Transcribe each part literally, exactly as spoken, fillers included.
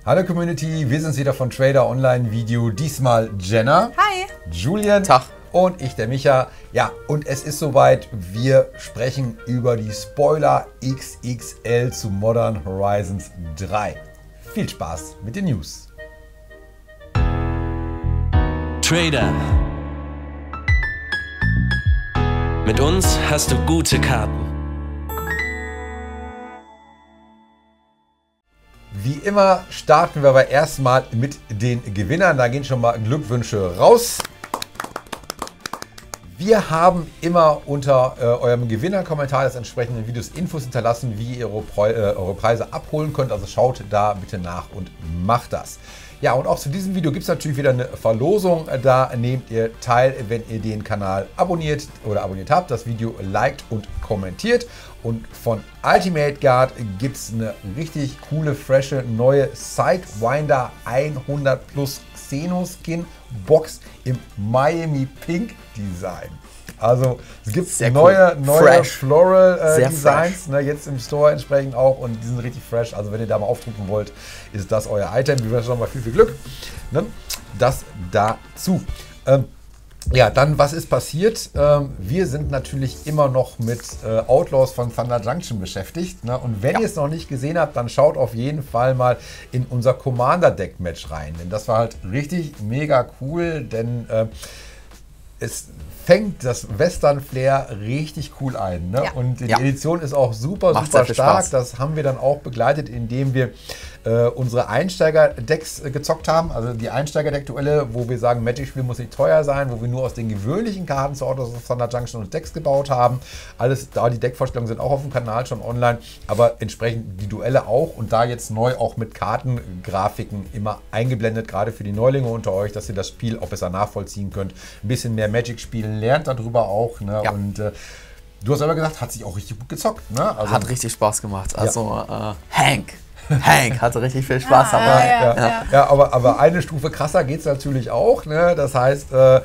Hallo Community, wir sind wieder von Trader Online Video. Diesmal Jenna. Hi. Julian. Tag. Und ich, der Micha. Ja, und es ist soweit. Wir sprechen über die Spoiler X X L zu Modern Horizons drei. Viel Spaß mit den News. Trader. Mit uns hast du gute Karten. Wie immer starten wir aber erstmal mit den Gewinnern. Da gehen schon mal Glückwünsche raus. Wir haben immer unter äh, eurem Gewinnerkommentar des entsprechenden Videos Infos hinterlassen, wie ihr eure, Pre äh, eure Preise abholen könnt. Also schaut da bitte nach und macht das. Ja, und auch zu diesem Video gibt es natürlich wieder eine Verlosung. Da nehmt ihr teil, wenn ihr den Kanal abonniert oder abonniert habt, das Video liked und kommentiert. Und von Ultimate Guard gibt es eine richtig coole, frische, neue Sidewinder hundert plus Xeno-Skin Box im Miami Pink Design. Also es gibt Sehr neue, cool. neue Floral äh, Designs, ne, jetzt im Store entsprechend auch, und die sind richtig fresh. Also wenn ihr da mal aufdrucken wollt, ist das euer Item. Wir wünschen nochmal viel, viel Glück. Ne? Das dazu. Ähm, ja, dann, was ist passiert? Ähm, wir sind natürlich immer noch mit äh, Outlaws von Thunder Junction beschäftigt. Ne? Und wenn ja. ihr es noch nicht gesehen habt, dann schaut auf jeden Fall mal in unser Commander-Deck-Match rein. Denn das war halt richtig mega cool, denn äh, es fängt das Western-Flair richtig cool ein. Ne? Ja. Und die ja. Edition ist auch super, Macht super stark. Spaß. Das haben wir dann auch begleitet, indem wir äh, unsere Einsteiger-Decks äh, gezockt haben. Also die Einsteiger-Deck-Duelle, wo wir sagen, Magic-Spiel muss nicht teuer sein, wo wir nur aus den gewöhnlichen Karten zu Outlaws of Thunder Junction und Decks gebaut haben. Alles da, die Deckvorstellungen sind auch auf dem Kanal schon online, aber entsprechend die Duelle auch. Und da jetzt neu auch mit Kartengrafiken immer eingeblendet, gerade für die Neulinge unter euch, dass ihr das Spiel auch besser nachvollziehen könnt. Ein bisschen mehr Magic spielen, lernt darüber auch. Ne? Ja. Und äh, du hast aber gesagt, hat sich auch richtig gut gezockt. Ne? Also, hat richtig Spaß gemacht. Also ja. äh, Hank. Hank hatte richtig viel Spaß. Ah, aber, ja, ja, ja. ja, aber, aber eine Stufe krasser geht es natürlich auch. Ne? Das heißt, äh,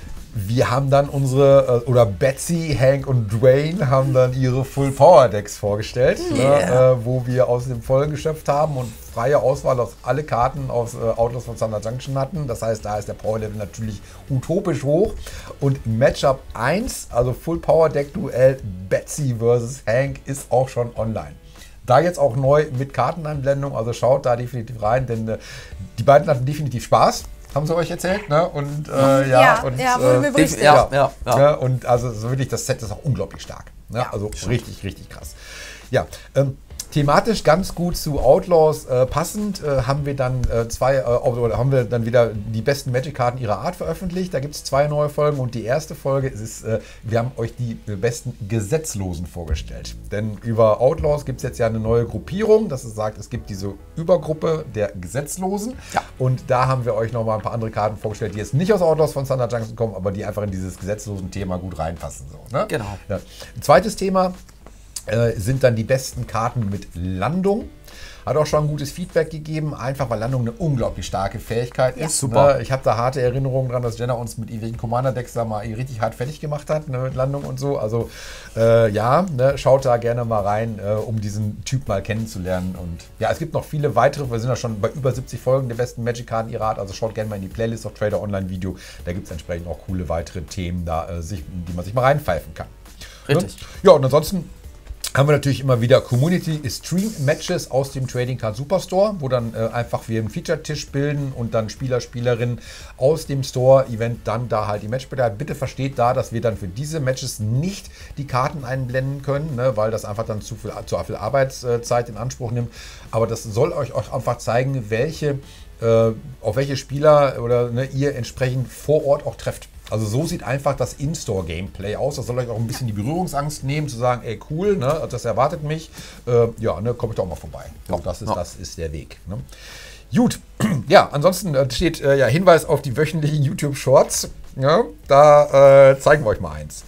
wir haben dann unsere, äh, oder Betsy, Hank und Dwayne haben dann ihre Full Power Decks vorgestellt, yeah. ne? äh, wo wir aus dem Vollen geschöpft haben und freie Auswahl aus alle Karten aus äh, Outlaws von Thunder Junction hatten. Das heißt, da ist der Power Level natürlich utopisch hoch. Und Matchup eins, also Full Power Deck Duell Betsy versus Hank, ist auch schon online. Da jetzt auch neu mit Karteneinblendung, also schaut da definitiv rein, denn äh, die beiden hatten definitiv Spaß. Haben sie euch erzählt, ne? Und äh, ja, ja, und, ja, äh, mir berichtet. Ja, ja, ja. Ne? Und also so wirklich, das Set ist auch unglaublich stark. Ne? Ja, also stimmt. richtig, richtig krass. Ja, ähm, thematisch ganz gut zu Outlaws äh, passend äh, haben wir dann äh, zwei, äh, oder haben wir dann wieder die besten Magic-Karten ihrer Art veröffentlicht. Da gibt es zwei neue Folgen und die erste Folge ist, äh, wir haben euch die äh, besten Gesetzlosen vorgestellt. Denn über Outlaws gibt es jetzt ja eine neue Gruppierung, dass es sagt, es gibt diese Übergruppe der Gesetzlosen. Ja. Und da haben wir euch nochmal ein paar andere Karten vorgestellt, die jetzt nicht aus Outlaws von Thunder Junction kommen, aber die einfach in dieses Gesetzlosen-Thema gut reinpassen. So, ne? Genau. Ja. Ein zweites Thema Äh, sind dann die besten Karten mit Landung. Hat auch schon ein gutes Feedback gegeben, einfach weil Landung eine unglaublich starke Fähigkeit ja, ist. Super. Ne? Ich habe da harte Erinnerungen dran, dass Jenna uns mit irgendwelchen Commander-Decks da mal richtig hart fertig gemacht hat, ne, mit Landung und so. Also äh, ja, ne, schaut da gerne mal rein, äh, um diesen Typ mal kennenzulernen. Und ja, es gibt noch viele weitere, wir sind ja schon bei über siebzig Folgen der besten Magic-Karten ihrer Art, also schaut gerne mal in die Playlist auf Trader Online Video. Da gibt es entsprechend auch coole weitere Themen, da, äh, sich, die man sich mal reinpfeifen kann. Richtig. Ne? Ja, und ansonsten haben wir natürlich immer wieder Community-Stream-Matches aus dem Trading Card Superstore, wo dann äh, einfach wir einen Feature-Tisch bilden und dann Spieler, Spielerinnen aus dem Store-Event dann da halt die Matchbilder. Bitte versteht da, dass wir dann für diese Matches nicht die Karten einblenden können, ne, weil das einfach dann zu viel, zu viel Arbeitszeit in Anspruch nimmt. Aber das soll euch auch einfach zeigen, welche, äh, auf welche Spieler oder ne, ihr entsprechend vor Ort auch trefft. Also so sieht einfach das In-Store-Gameplay aus. Das soll euch auch ein bisschen die Berührungsangst nehmen, zu sagen, ey cool, ne, das erwartet mich. Äh, ja, ne, komme ich doch mal vorbei. Ja, das, ist, ja. das ist der Weg. Ne? Gut, ja, ansonsten steht äh, ja Hinweis auf die wöchentlichen YouTube-Shorts. Ja, da äh, zeigen wir euch mal eins.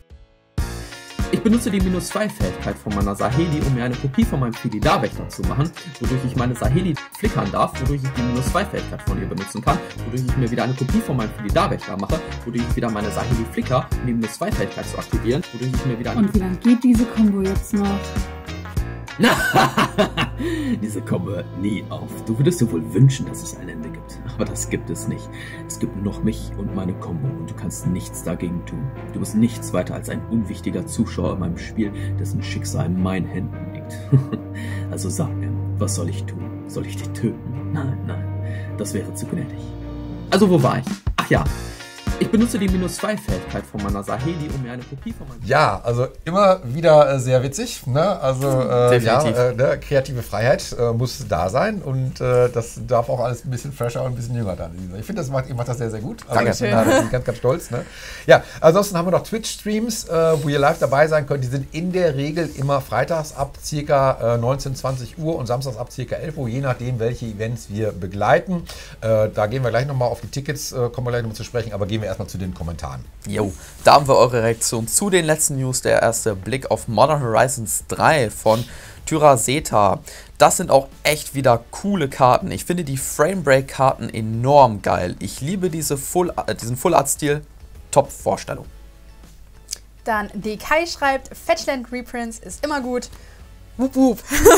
Ich benutze die minus zwei Fähigkeit von meiner Saheli, um mir eine Kopie von meinem Philidar-Wächter zu machen, wodurch ich meine Saheli flickern darf, wodurch ich die minus zwei Fähigkeit von ihr benutzen kann, wodurch ich mir wieder eine Kopie von meinem Philidar-Wächter mache, wodurch ich wieder meine Saheli flicker, um die minus zwei Fähigkeit zu aktivieren, wodurch ich mir wieder eine... Und wie lange geht diese Kombo jetzt noch? Diese Kombo hört nie auf. Du würdest dir wohl wünschen, dass es ein Ende gibt. Aber das gibt es nicht. Es gibt nur noch mich und meine Kombo und du kannst nichts dagegen tun. Du bist nichts weiter als ein unwichtiger Zuschauer in meinem Spiel, dessen Schicksal in meinen Händen liegt. Also sag mir, was soll ich tun? Soll ich dich töten? Nein, nein. Das wäre zu gnädig. Also wo war ich? Ach ja. Ich benutze die minus zwei Fähigkeit von meiner Saheli, um mir eine Kopie von meinem... Ja, also immer wieder äh, sehr witzig. Ne? Also äh, ja, äh, ne? kreative Freiheit äh, muss da sein und äh, das darf auch alles ein bisschen fresher und ein bisschen jünger dann. Ich finde, das macht, ihr macht das sehr, sehr gut. Also, Danke. Da bin ich ganz, ganz stolz. Ne? Ja, ansonsten haben wir noch Twitch-Streams, äh, wo ihr live dabei sein könnt. Die sind in der Regel immer freitags ab ca. Äh, neunzehn, zwanzig Uhr und samstags ab ca. elf Uhr, je nachdem, welche Events wir begleiten. Äh, da gehen wir gleich nochmal auf die Tickets, äh, kommen wir gleich nochmal zu sprechen, aber gehen wir erstmal zu den Kommentaren. Jo, da haben wir eure Reaktion zu den letzten News. Der erste Blick auf Modern Horizons drei von Tyraseta. Das sind auch echt wieder coole Karten. Ich finde die Framebreak-Karten enorm geil. Ich liebe diese Full, äh, diesen Full-Art-Stil. Top-Vorstellung. Dann D K schreibt, Fetchland Reprints ist immer gut. Wup, wup.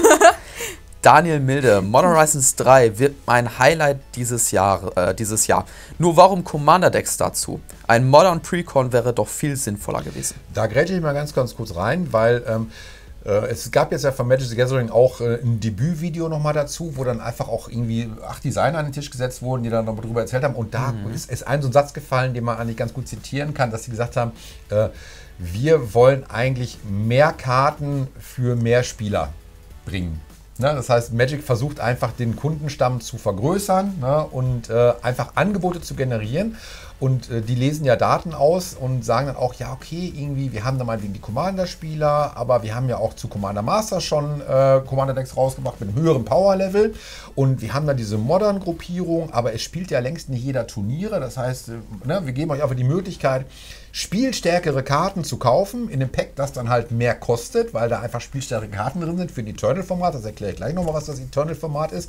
Daniel Milde, Modern Horizons drei wird mein Highlight dieses Jahr, äh, dieses Jahr. Nur warum Commander-Decks dazu? Ein Modern Precon wäre doch viel sinnvoller gewesen. Da grätsche ich mal ganz, ganz kurz rein, weil ähm, äh, es gab jetzt ja von Magic the Gathering auch äh, ein Debütvideo nochmal dazu, wo dann einfach auch irgendwie acht Designer an den Tisch gesetzt wurden, die dann noch darüber erzählt haben. Und da mhm. ist, ist ein so ein Satz gefallen, den man eigentlich ganz gut zitieren kann, dass sie gesagt haben, äh, wir wollen eigentlich mehr Karten für mehr Spieler bringen. Ne, das heißt, Magic versucht einfach den Kundenstamm zu vergrößern, ne, und äh, einfach Angebote zu generieren. Und äh, die lesen ja Daten aus und sagen dann auch, ja okay, irgendwie, wir haben da mal die Commander-Spieler, aber wir haben ja auch zu Commander Master schon äh, Commander-Decks rausgebracht mit einem höheren Power-Level. Und wir haben da diese Modern-Gruppierung, aber es spielt ja längst nicht jeder Turniere. Das heißt, äh, ne, wir geben euch einfach die Möglichkeit, spielstärkere Karten zu kaufen in einem Pack, das dann halt mehr kostet, weil da einfach spielstärkere Karten drin sind für ein Eternal-Format. Das erkläre ich gleich nochmal, was das Eternal-Format ist.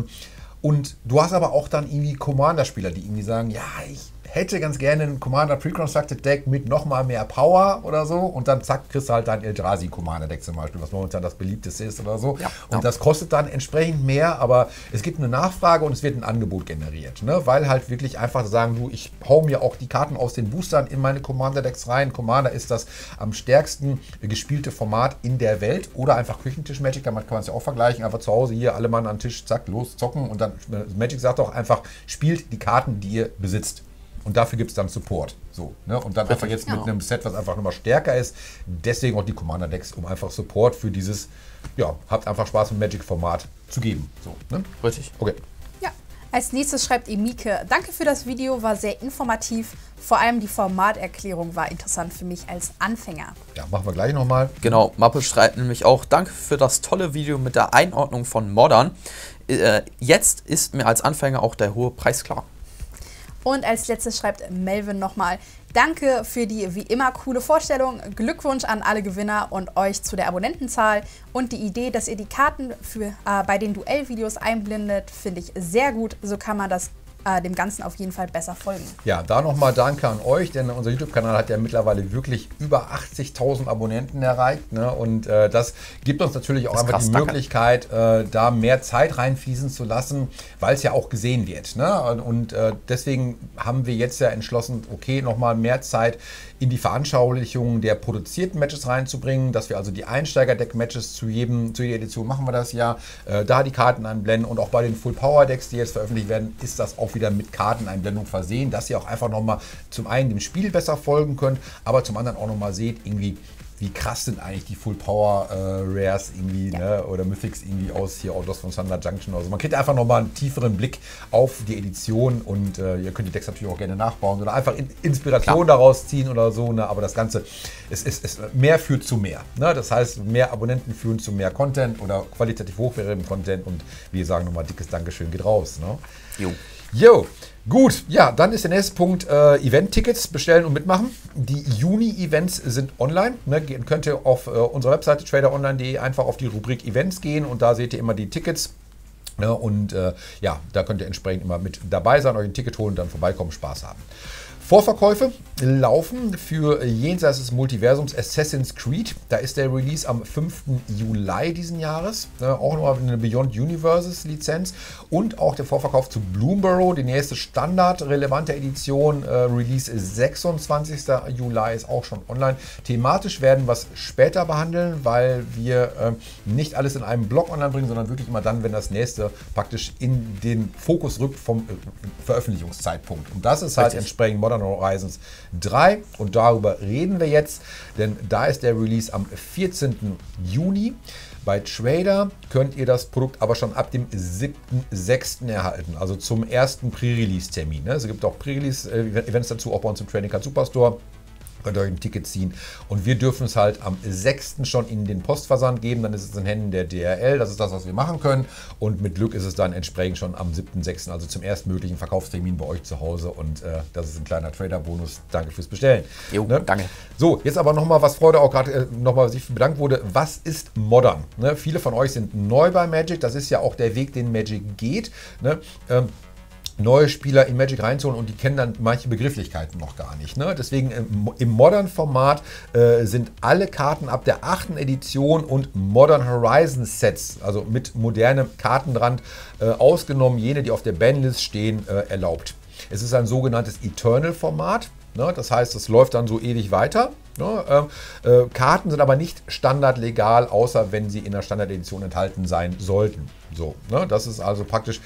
Und du hast aber auch dann irgendwie Commander-Spieler, die irgendwie sagen, ja, ich hätte ganz gerne ein Commander Pre-Constructed Deck mit nochmal mehr Power oder so und dann zack, kriegst du halt dein Eldrazi Commander Deck zum Beispiel, was momentan das beliebteste ist oder so. Ja, und ja. das kostet dann entsprechend mehr, aber es gibt eine Nachfrage und es wird ein Angebot generiert, ne? Weil halt wirklich einfach sagen, du, ich hau mir auch die Karten aus den Boostern in meine Commander Decks rein. Commander ist das am stärksten gespielte Format in der Welt oder einfach Küchentisch Magic, damit kann man es ja auch vergleichen, einfach zu Hause hier alle Mann an den Tisch, zack, los, zocken und dann Magic sagt auch einfach, spielt die Karten, die ihr besitzt. Und dafür gibt es dann Support. So, ne? Und dann einfach jetzt mit einem Set, was einfach nochmal stärker ist. Deswegen auch die Commander-Decks, um einfach Support für dieses, ja, habt einfach Spaß mit Magic-Format zu geben. So, ne? Richtig. Okay. Ja. Als nächstes schreibt Emike, danke für das Video, war sehr informativ. Vor allem die Formaterklärung war interessant für mich als Anfänger. Ja, machen wir gleich nochmal. Genau, Mappe schreibt nämlich auch, danke für das tolle Video mit der Einordnung von Modern. Äh, jetzt ist mir als Anfänger auch der hohe Preis klar. Und als letztes schreibt Melvin nochmal, danke für die wie immer coole Vorstellung, Glückwunsch an alle Gewinner und euch zu der Abonnentenzahl und die Idee, dass ihr die Karten für, äh, bei den Duellvideos einblendet, finde ich sehr gut, so kann man das äh, dem Ganzen auf jeden Fall besser folgen. Ja, da nochmal danke an euch, denn unser YouTube-Kanal hat ja mittlerweile wirklich über achtzigtausend Abonnenten erreicht, ne? Und äh, das gibt uns natürlich auch einfach krass, die danke. Möglichkeit, äh, da mehr Zeit reinfließen zu lassen, weil es ja auch gesehen wird, ne? Und äh, deswegen haben wir jetzt ja entschlossen, okay, nochmal mehr Zeit in die Veranschaulichung der produzierten Matches reinzubringen, dass wir also die Einsteiger-Deck-Matches zu jedem, zu jeder Edition machen wir das ja, äh, da die Karten einblenden und auch bei den Full-Power-Decks, die jetzt veröffentlicht werden, ist das auch wieder mit Karteneinblendung versehen, dass ihr auch einfach nochmal zum einen dem Spiel besser folgen könnt, aber zum anderen auch nochmal seht, irgendwie, wie krass sind eigentlich die Full Power äh, Rares irgendwie, ja. ne? Oder Mythics irgendwie aus hier Outlaws von Thunder Junction. Also man kriegt einfach nochmal einen tieferen Blick auf die Edition und äh, ihr könnt die Decks natürlich auch gerne nachbauen oder einfach in Inspiration Klar. daraus ziehen oder so. Ne? Aber das Ganze, es ist, es, es, mehr führt zu mehr. Ne? Das heißt, mehr Abonnenten führen zu mehr Content oder qualitativ hochwertigem Content und wir sagen nochmal dickes Dankeschön geht raus. Ne? Jo. Jo, gut, ja, dann ist der nächste Punkt äh, Event-Tickets bestellen und mitmachen. Die Juni-Events sind online. Ne? Könnt ihr auf äh, unserer Webseite trader online punkt de einfach auf die Rubrik Events gehen und da seht ihr immer die Tickets. Ne? Und äh, ja, da könnt ihr entsprechend immer mit dabei sein, euch ein Ticket holen, dann vorbeikommen, Spaß haben. Vorverkäufe laufen für jenseits des Multiversums Assassin's Creed. Da ist der Release am fünften Juli diesen Jahres. Äh, auch nochmal eine Beyond Universes Lizenz. Und auch der Vorverkauf zu Bloomburrow, die nächste standardrelevante Edition. Äh, Release sechsundzwanzigsten Juli ist auch schon online. Thematisch werden wir es später behandeln, weil wir äh, nicht alles in einem Blog online bringen, sondern wirklich immer dann, wenn das nächste praktisch in den Fokus rückt vom äh, Veröffentlichungszeitpunkt. Und das ist halt Richtig. entsprechend Modern Horizons drei und darüber reden wir jetzt, denn da ist der Release am vierzehnten Juni. Bei Trader könnt ihr das Produkt aber schon ab dem siebten sechsten erhalten, also zum ersten Pre-Release-Termin. Es gibt auch Pre-Release-Events dazu, auch bei uns im Trading Card Superstore. Könnt ihr euch ein Ticket ziehen. Und wir dürfen es halt am sechsten schon in den Postversand geben. Dann ist es in Händen der D R L. Das ist das, was wir machen können. Und mit Glück ist es dann entsprechend schon am siebten sechsten, also zum erstmöglichen Verkaufstermin bei euch zu Hause. Und äh, das ist ein kleiner Trader-Bonus. Danke fürs Bestellen. Jo, ne? danke. So, jetzt aber nochmal, was Freude auch gerade äh, nochmal sich bedankt wurde. Was ist Modern? Ne? Viele von euch sind neu bei Magic. Das ist ja auch der Weg, den Magic geht. Ne? Ähm, neue Spieler in Magic reinzuholen und die kennen dann manche Begrifflichkeiten noch gar nicht. Ne? Deswegen im, im Modern-Format äh, sind alle Karten ab der achten Edition und Modern Horizon Sets, also mit modernem Kartenrand, äh, ausgenommen jene, die auf der Banlist stehen, äh, erlaubt. Es ist ein sogenanntes Eternal-Format. Ne? Das heißt, es läuft dann so ewig weiter. Ne? Äh, äh, Karten sind aber nicht standardlegal, außer wenn sie in der Standardedition enthalten sein sollten. So, ne? Das ist also praktisch.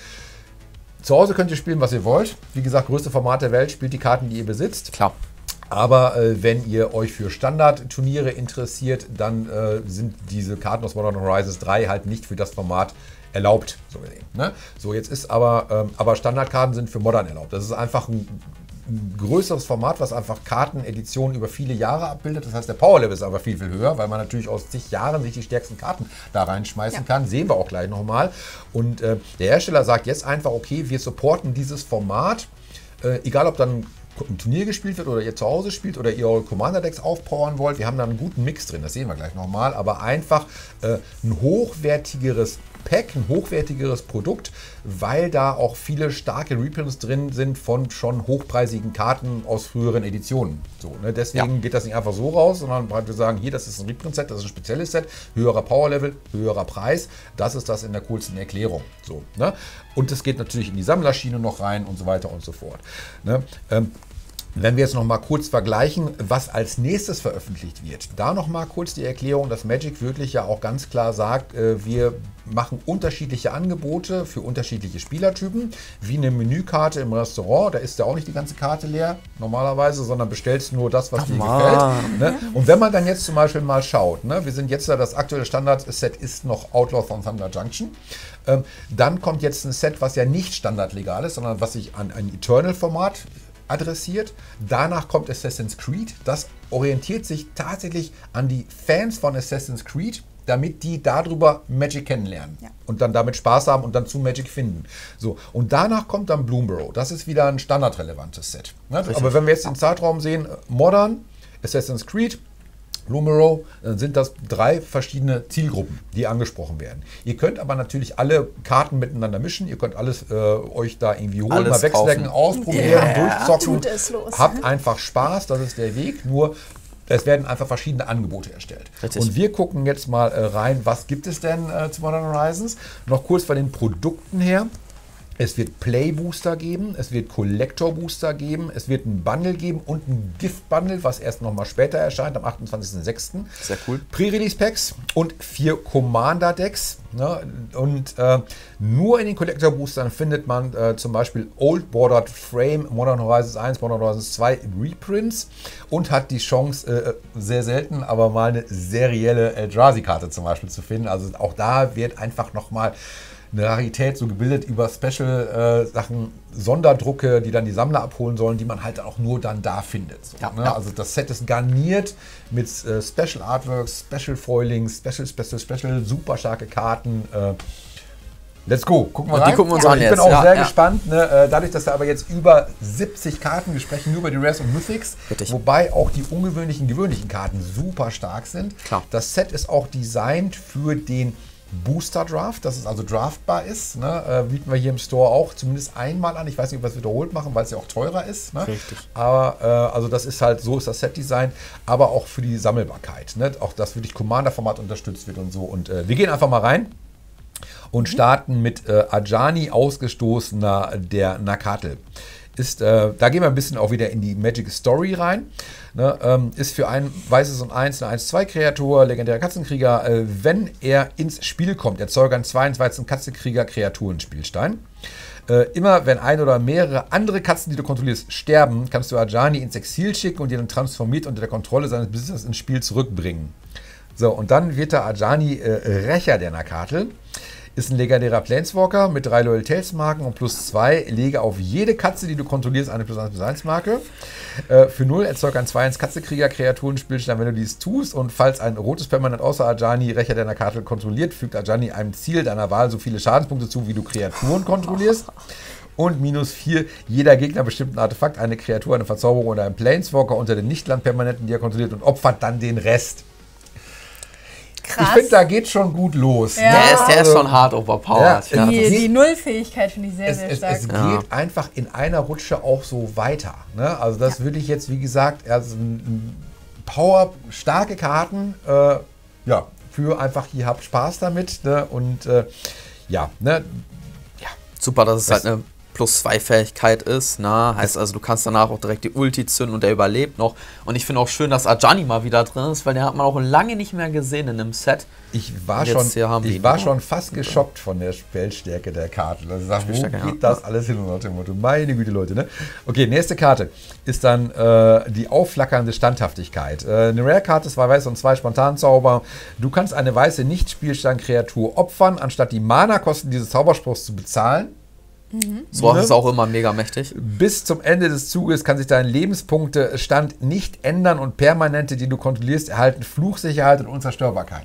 Zu Hause könnt ihr spielen, was ihr wollt. Wie gesagt, größte Format der Welt, spielt die Karten, die ihr besitzt. Klar. Aber äh, wenn ihr euch für Standardturniere interessiert, dann äh, sind diese Karten aus Modern Horizons drei halt nicht für das Format erlaubt. So gesehen. Ne? So, jetzt ist aber, ähm, aber Standardkarten sind für Modern erlaubt. Das ist einfach ein ein größeres Format, was einfach Karteneditionen über viele Jahre abbildet. Das heißt, der Power-Level ist aber viel, viel höher, weil man natürlich aus zig Jahren sich die stärksten Karten da reinschmeißen ja. kann. Sehen wir auch gleich nochmal. Und äh, der Hersteller sagt jetzt einfach, okay, wir supporten dieses Format, äh, egal ob dann ein Turnier gespielt wird oder ihr zu Hause spielt oder ihr eure Commander-Decks aufpowern wollt. Wir haben da einen guten Mix drin, das sehen wir gleich nochmal. Aber einfach äh, ein hochwertigeres Pack, ein hochwertigeres Produkt, weil da auch viele starke Reprints drin sind von schon hochpreisigen Karten aus früheren Editionen. So, ne? Deswegen ja. geht das nicht einfach so raus, sondern wir sagen, hier, das ist ein Reprint-Set, das ist ein spezielles Set, höherer Power-Level, höherer Preis. Das ist das in der coolsten Erklärung. So, ne? Und es geht natürlich in die Sammlerschiene noch rein und so weiter und so fort. Ne? Ähm, Wenn wir jetzt noch mal kurz vergleichen, was als nächstes veröffentlicht wird, da noch mal kurz die Erklärung, dass Magic wirklich ja auch ganz klar sagt, äh, wir machen unterschiedliche Angebote für unterschiedliche Spielertypen, wie eine Menükarte im Restaurant, da ist ja auch nicht die ganze Karte leer normalerweise, sondern bestellst nur das, was Ach dir Mann. gefällt. Ne? Und wenn man dann jetzt zum Beispiel mal schaut, ne, wir sind jetzt da, das aktuelle Standard-Set ist noch Outlaw von Thunder Junction, ähm, dann kommt jetzt ein Set, was ja nicht standardlegal ist, sondern was sich an ein Eternal-Format adressiert. Danach kommt Assassin's Creed. Das orientiert sich tatsächlich an die Fans von Assassin's Creed, damit die darüber Magic kennenlernen Ja. und dann damit Spaß haben und dann zu Magic finden. So, und danach kommt dann Bloomburrow. Das ist wieder ein standardrelevantes Set. Ne? Aber wenn wir jetzt den Zeitraum sehen, Modern, Assassin's Creed, Bloomburrow, dann sind das drei verschiedene Zielgruppen, die angesprochen werden. Ihr könnt aber natürlich alle Karten miteinander mischen. Ihr könnt alles äh, euch da irgendwie holen, Alles mal wegstecken, kaufen. ausprobieren, Yeah. durchzocken. Tut es los. Habt einfach Spaß, das ist der Weg. Nur es werden einfach verschiedene Angebote erstellt. Richtig. Und wir gucken jetzt mal äh, rein, was gibt es denn äh, zu Modern Horizons? Noch kurz von den Produkten her. Es wird Play-Booster geben, es wird Collector-Booster geben, es wird ein Bundle geben und ein Gift-Bundle, was erst noch mal später erscheint, am achtundzwanzigsten sechsten Sehr cool. Pre-Release-Packs und vier Commander-Decks. Ne? Und äh, nur in den Collector-Boostern findet man äh, zum Beispiel Old Bordered Frame, Modern Horizons eins, Modern Horizons zwei Reprints und hat die Chance, äh, sehr selten, aber mal eine serielle Eldrazi-Karte zum Beispiel zu finden. Also auch da wird einfach noch mal eine Rarität so gebildet über Special-Sachen, äh, Sonderdrucke, die dann die Sammler abholen sollen, die man halt auch nur dann da findet. So, Ja, ne? ja. Also das Set ist garniert mit äh, Special Artworks, Special Foilings, Special, Special, Special, super starke Karten. Äh, let's go, gucken wir Und rein. die gucken wir uns Ja, an ich jetzt. bin auch Ja, sehr ja. gespannt, ne? äh, dadurch, dass da aber jetzt über siebzig Karten, wir sprechen nur über die Rares und Mythics, Richtig. wobei auch die ungewöhnlichen, gewöhnlichen Karten super stark sind. Klar. Das Set ist auch designt für den Booster Draft, dass es also draftbar ist. Ne? Äh, bieten wir hier im Store auch zumindest einmal an. Ich weiß nicht, ob wir es wiederholt machen, weil es ja auch teurer ist. Ne? Richtig. Aber äh, also das ist halt, so ist das Set-Design, aber auch für die Sammelbarkeit. Ne? Auch dass wirklich Commander-Format unterstützt wird und so. Und äh, wir gehen einfach mal rein und starten mit äh, Ajani, Ausgestoßener der Nakatel. Ist, äh, da gehen wir ein bisschen auch wieder in die Magic Story rein. Ne, ähm, ist für ein weißes und eins eine eins zwei Kreatur, legendärer Katzenkrieger. Äh, wenn er ins Spiel kommt, erzeuge einen zwei weißen Katzenkrieger Kreaturenspielstein. Äh, immer wenn ein oder mehrere andere Katzen, die du kontrollierst, sterben, kannst du Ajani ins Exil schicken und ihn dann transformiert unter der Kontrolle seines Besitzers ins Spiel zurückbringen. So, und dann wird der Ajani äh, Rächer der Nakatel. Ist ein legendärer Planeswalker mit drei Loyalitätsmarken und plus zwei. Lege auf jede Katze, die du kontrollierst, eine plus eins plus eins Marke. Äh, für null erzeugt ein zwei eins Katzenkrieger Kreaturenspielstein, wenn du dies tust. Und falls ein rotes Permanent außer Ajani Rächer deiner Karte kontrolliert, fügt Ajani einem Ziel deiner Wahl so viele Schadenspunkte zu, wie du Kreaturen kontrollierst. Und minus vier, jeder Gegner bestimmt ein Artefakt, eine Kreatur, eine Verzauberung oder ein Planeswalker unter den Nichtlandpermanenten, die er kontrolliert, und opfert dann den Rest. Krass. Ich finde, da geht schon gut los. Ja. Der ist, der ist Also, schon hart overpowered. Ja, Ja, Die, das die ist- Nullfähigkeit finde ich sehr, Es, sehr es, stark. es geht Ja. einfach in einer Rutsche auch so weiter. Ne? Also das würde ich jetzt, wie gesagt, also ein- ein Power, starke Karten, äh, ja, für einfach, hier habt Spaß damit. Ne? Und äh, ja, ne? super, dass es Das- halt eine plus zwei Fähigkeit ist. Na, heißt also, du kannst danach auch direkt die Ulti zünden und der überlebt noch. Und ich finde auch schön, dass Ajani mal wieder drin ist, weil den hat man auch lange nicht mehr gesehen in einem Set. Ich war, Und jetzt schon, hier haben wir ich ihn. war schon fast geschockt von der Spellstärke der Karte. Also ich sag, wo Spielstärke, ja. geht das alles hin? Und nach dem Motto, meine Güte, Leute. Ne? Okay, nächste Karte ist dann äh, die aufflackernde Standhaftigkeit. Äh, eine Rare-Karte, zwei weiße und zwei Spontanzauber. Du kannst eine weiße Nicht-Spielstand-Kreatur opfern, anstatt die Mana-Kosten dieses Zauberspruchs zu bezahlen. So Ne? ist es auch immer mega mächtig. Bis zum Ende des Zuges kann sich dein Lebenspunktestand nicht ändern und Permanente, die du kontrollierst, erhalten Fluchsicherheit und Unzerstörbarkeit.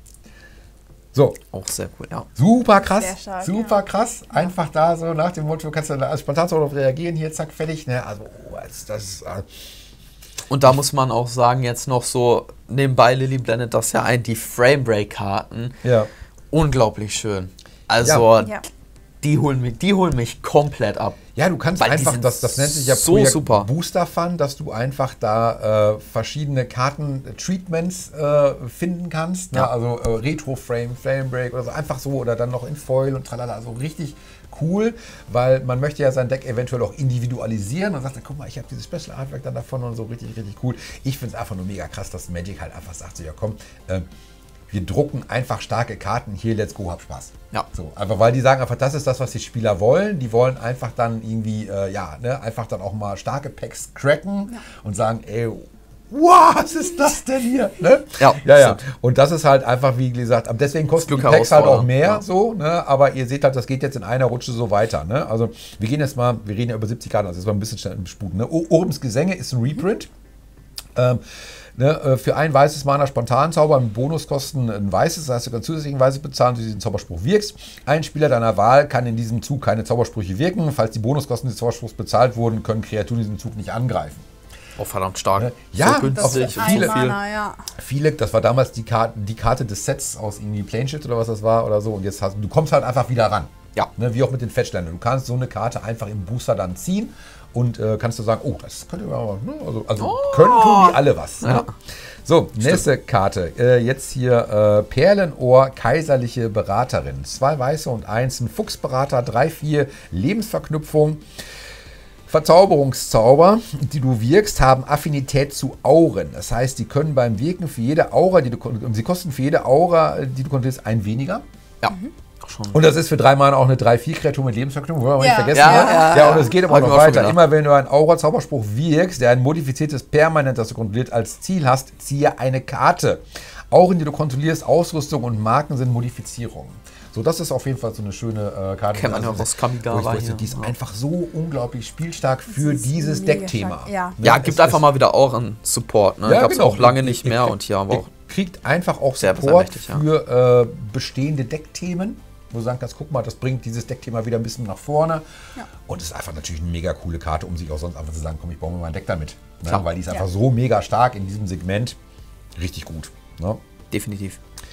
So, Auch sehr cool, ja. super krass, Sehr stark, super ja. krass. Einfach da so nach dem Motto, kannst du da als spontan darauf reagieren, hier zack, fertig. Ne? Also, oh, das, das ist, äh, Und da muss man auch sagen, jetzt noch so, nebenbei, Lilly blendet das ja ein, die Framebreak-Karten. ja. Unglaublich schön. Also, Ja. die, holen mich, die holen mich komplett ab. Ja, du kannst Weil die einfach, sind das, das nennt sich ja so Projekt super. Booster Fun, dass du einfach da äh, verschiedene Karten-Treatments äh, finden kannst. Ne? Ja. Also äh, Retro-Frame, Frame-Break oder so, einfach so oder dann noch in Foil und tralala. Also richtig cool, weil man möchte ja sein Deck eventuell auch individualisieren und sagt, dann, guck mal, ich habe dieses Special Artwork dann davon und so, richtig, richtig cool. Ich finde es einfach nur mega krass, dass Magic halt einfach sagt, so, ja komm, äh, wir drucken einfach starke Karten, hier, let's go, hab Spaß. Ja. So, einfach weil die sagen einfach, das ist das, was die Spieler wollen. Die wollen einfach dann irgendwie, äh, ja, ne, einfach dann auch mal starke Packs cracken und sagen, ey, wow, was ist das denn hier? Ne? Ja, ja, ja. stimmt. Und das ist halt einfach, wie gesagt, aber deswegen kosten die Glück Packs halt auch herausfordern, mehr, ja. so, ne? Aber ihr seht halt, das geht jetzt in einer Rutsche so weiter. Ne? Also wir gehen jetzt mal, wir reden ja über siebzig Karten, also jetzt mal ein bisschen schnell im Sputen. Ne? Orms Gesänge ist ein Reprint. Ähm, ne, äh, für ein weißes Mana Spontanzauber mit Bonuskosten ein weißes, das heißt, du kannst zusätzlich ein weißes bezahlen, wenn du diesen Zauberspruch wirkst. Ein Spieler deiner Wahl kann in diesem Zug keine Zaubersprüche wirken. Falls die Bonuskosten des Zauberspruchs bezahlt wurden, können Kreaturen diesen Zug nicht angreifen. Oh, verdammt stark. Ne? Ja, so Das günstig. ist viele- ein viel. Mana, ja. Viele, das war damals die Karte, die Karte des Sets aus irgendwie Planeshift oder was das war oder so. Und jetzt hast du kommst halt einfach wieder ran. Ja. Ne, wie auch mit den Fetchländern. Du kannst so eine Karte einfach im Booster dann ziehen und äh, kannst du sagen, oh, das könnte aber, ne? also, also können tun die alle was. Ne? Ja. So, nächste Karte. Äh, jetzt hier äh, Perlenohr, kaiserliche Beraterin. Zwei weiße und eins, ein Fuchsberater, drei, vier, Lebensverknüpfung. Verzauberungszauber, die du wirkst, haben Affinität zu Auren. Das heißt, die können beim Wirken für jede Aura, die du sie kosten für jede Aura, die du kontrollierst, ein weniger. Ja, schon. Und das ist für drei Mana auch eine drei vier Kreatur mit Lebensverknüpfung, wollen wir Ja. nicht vergessen. Ja, ne? ja, ja, und es geht aber Hab ich noch mir auch schon weiter. gedacht. Immer wenn du einen Aura-Zauberspruch wirkst, der ein modifiziertes Permanent, das du kontrolliert, als Ziel hast, ziehe eine Karte. Auren, die du kontrollierst, Ausrüstung und Marken sind Modifizierungen. So, das ist auf jeden Fall so eine schöne äh, Karte. Kennt man ja auch aus Kamigawa wo ich wusste, hier. Die ist Ja. einfach so unglaublich spielstark für ist dieses mega Deckthema. stark, ja. Ja, Ne, gibt es einfach ist- mal wieder auch einen Support. Ne? Ja, Gab es genau. auch lange Ihr- nicht ihr mehr kriegt- und hier haben wir ihr auch. kriegt einfach auch Sehr, sehr Support mächtig, ja. für äh, bestehende Deckthemen, wo du sagen kannst, guck mal, das bringt dieses Deckthema wieder ein bisschen nach vorne. Ja. Und es ist einfach natürlich eine mega coole Karte, um sich auch sonst einfach zu sagen, komm, ich baue mir mal ein Deck damit. Ne? Klar. Weil die ist Ja. einfach so mega stark in diesem Segment. Richtig gut. Ne? Definitiv.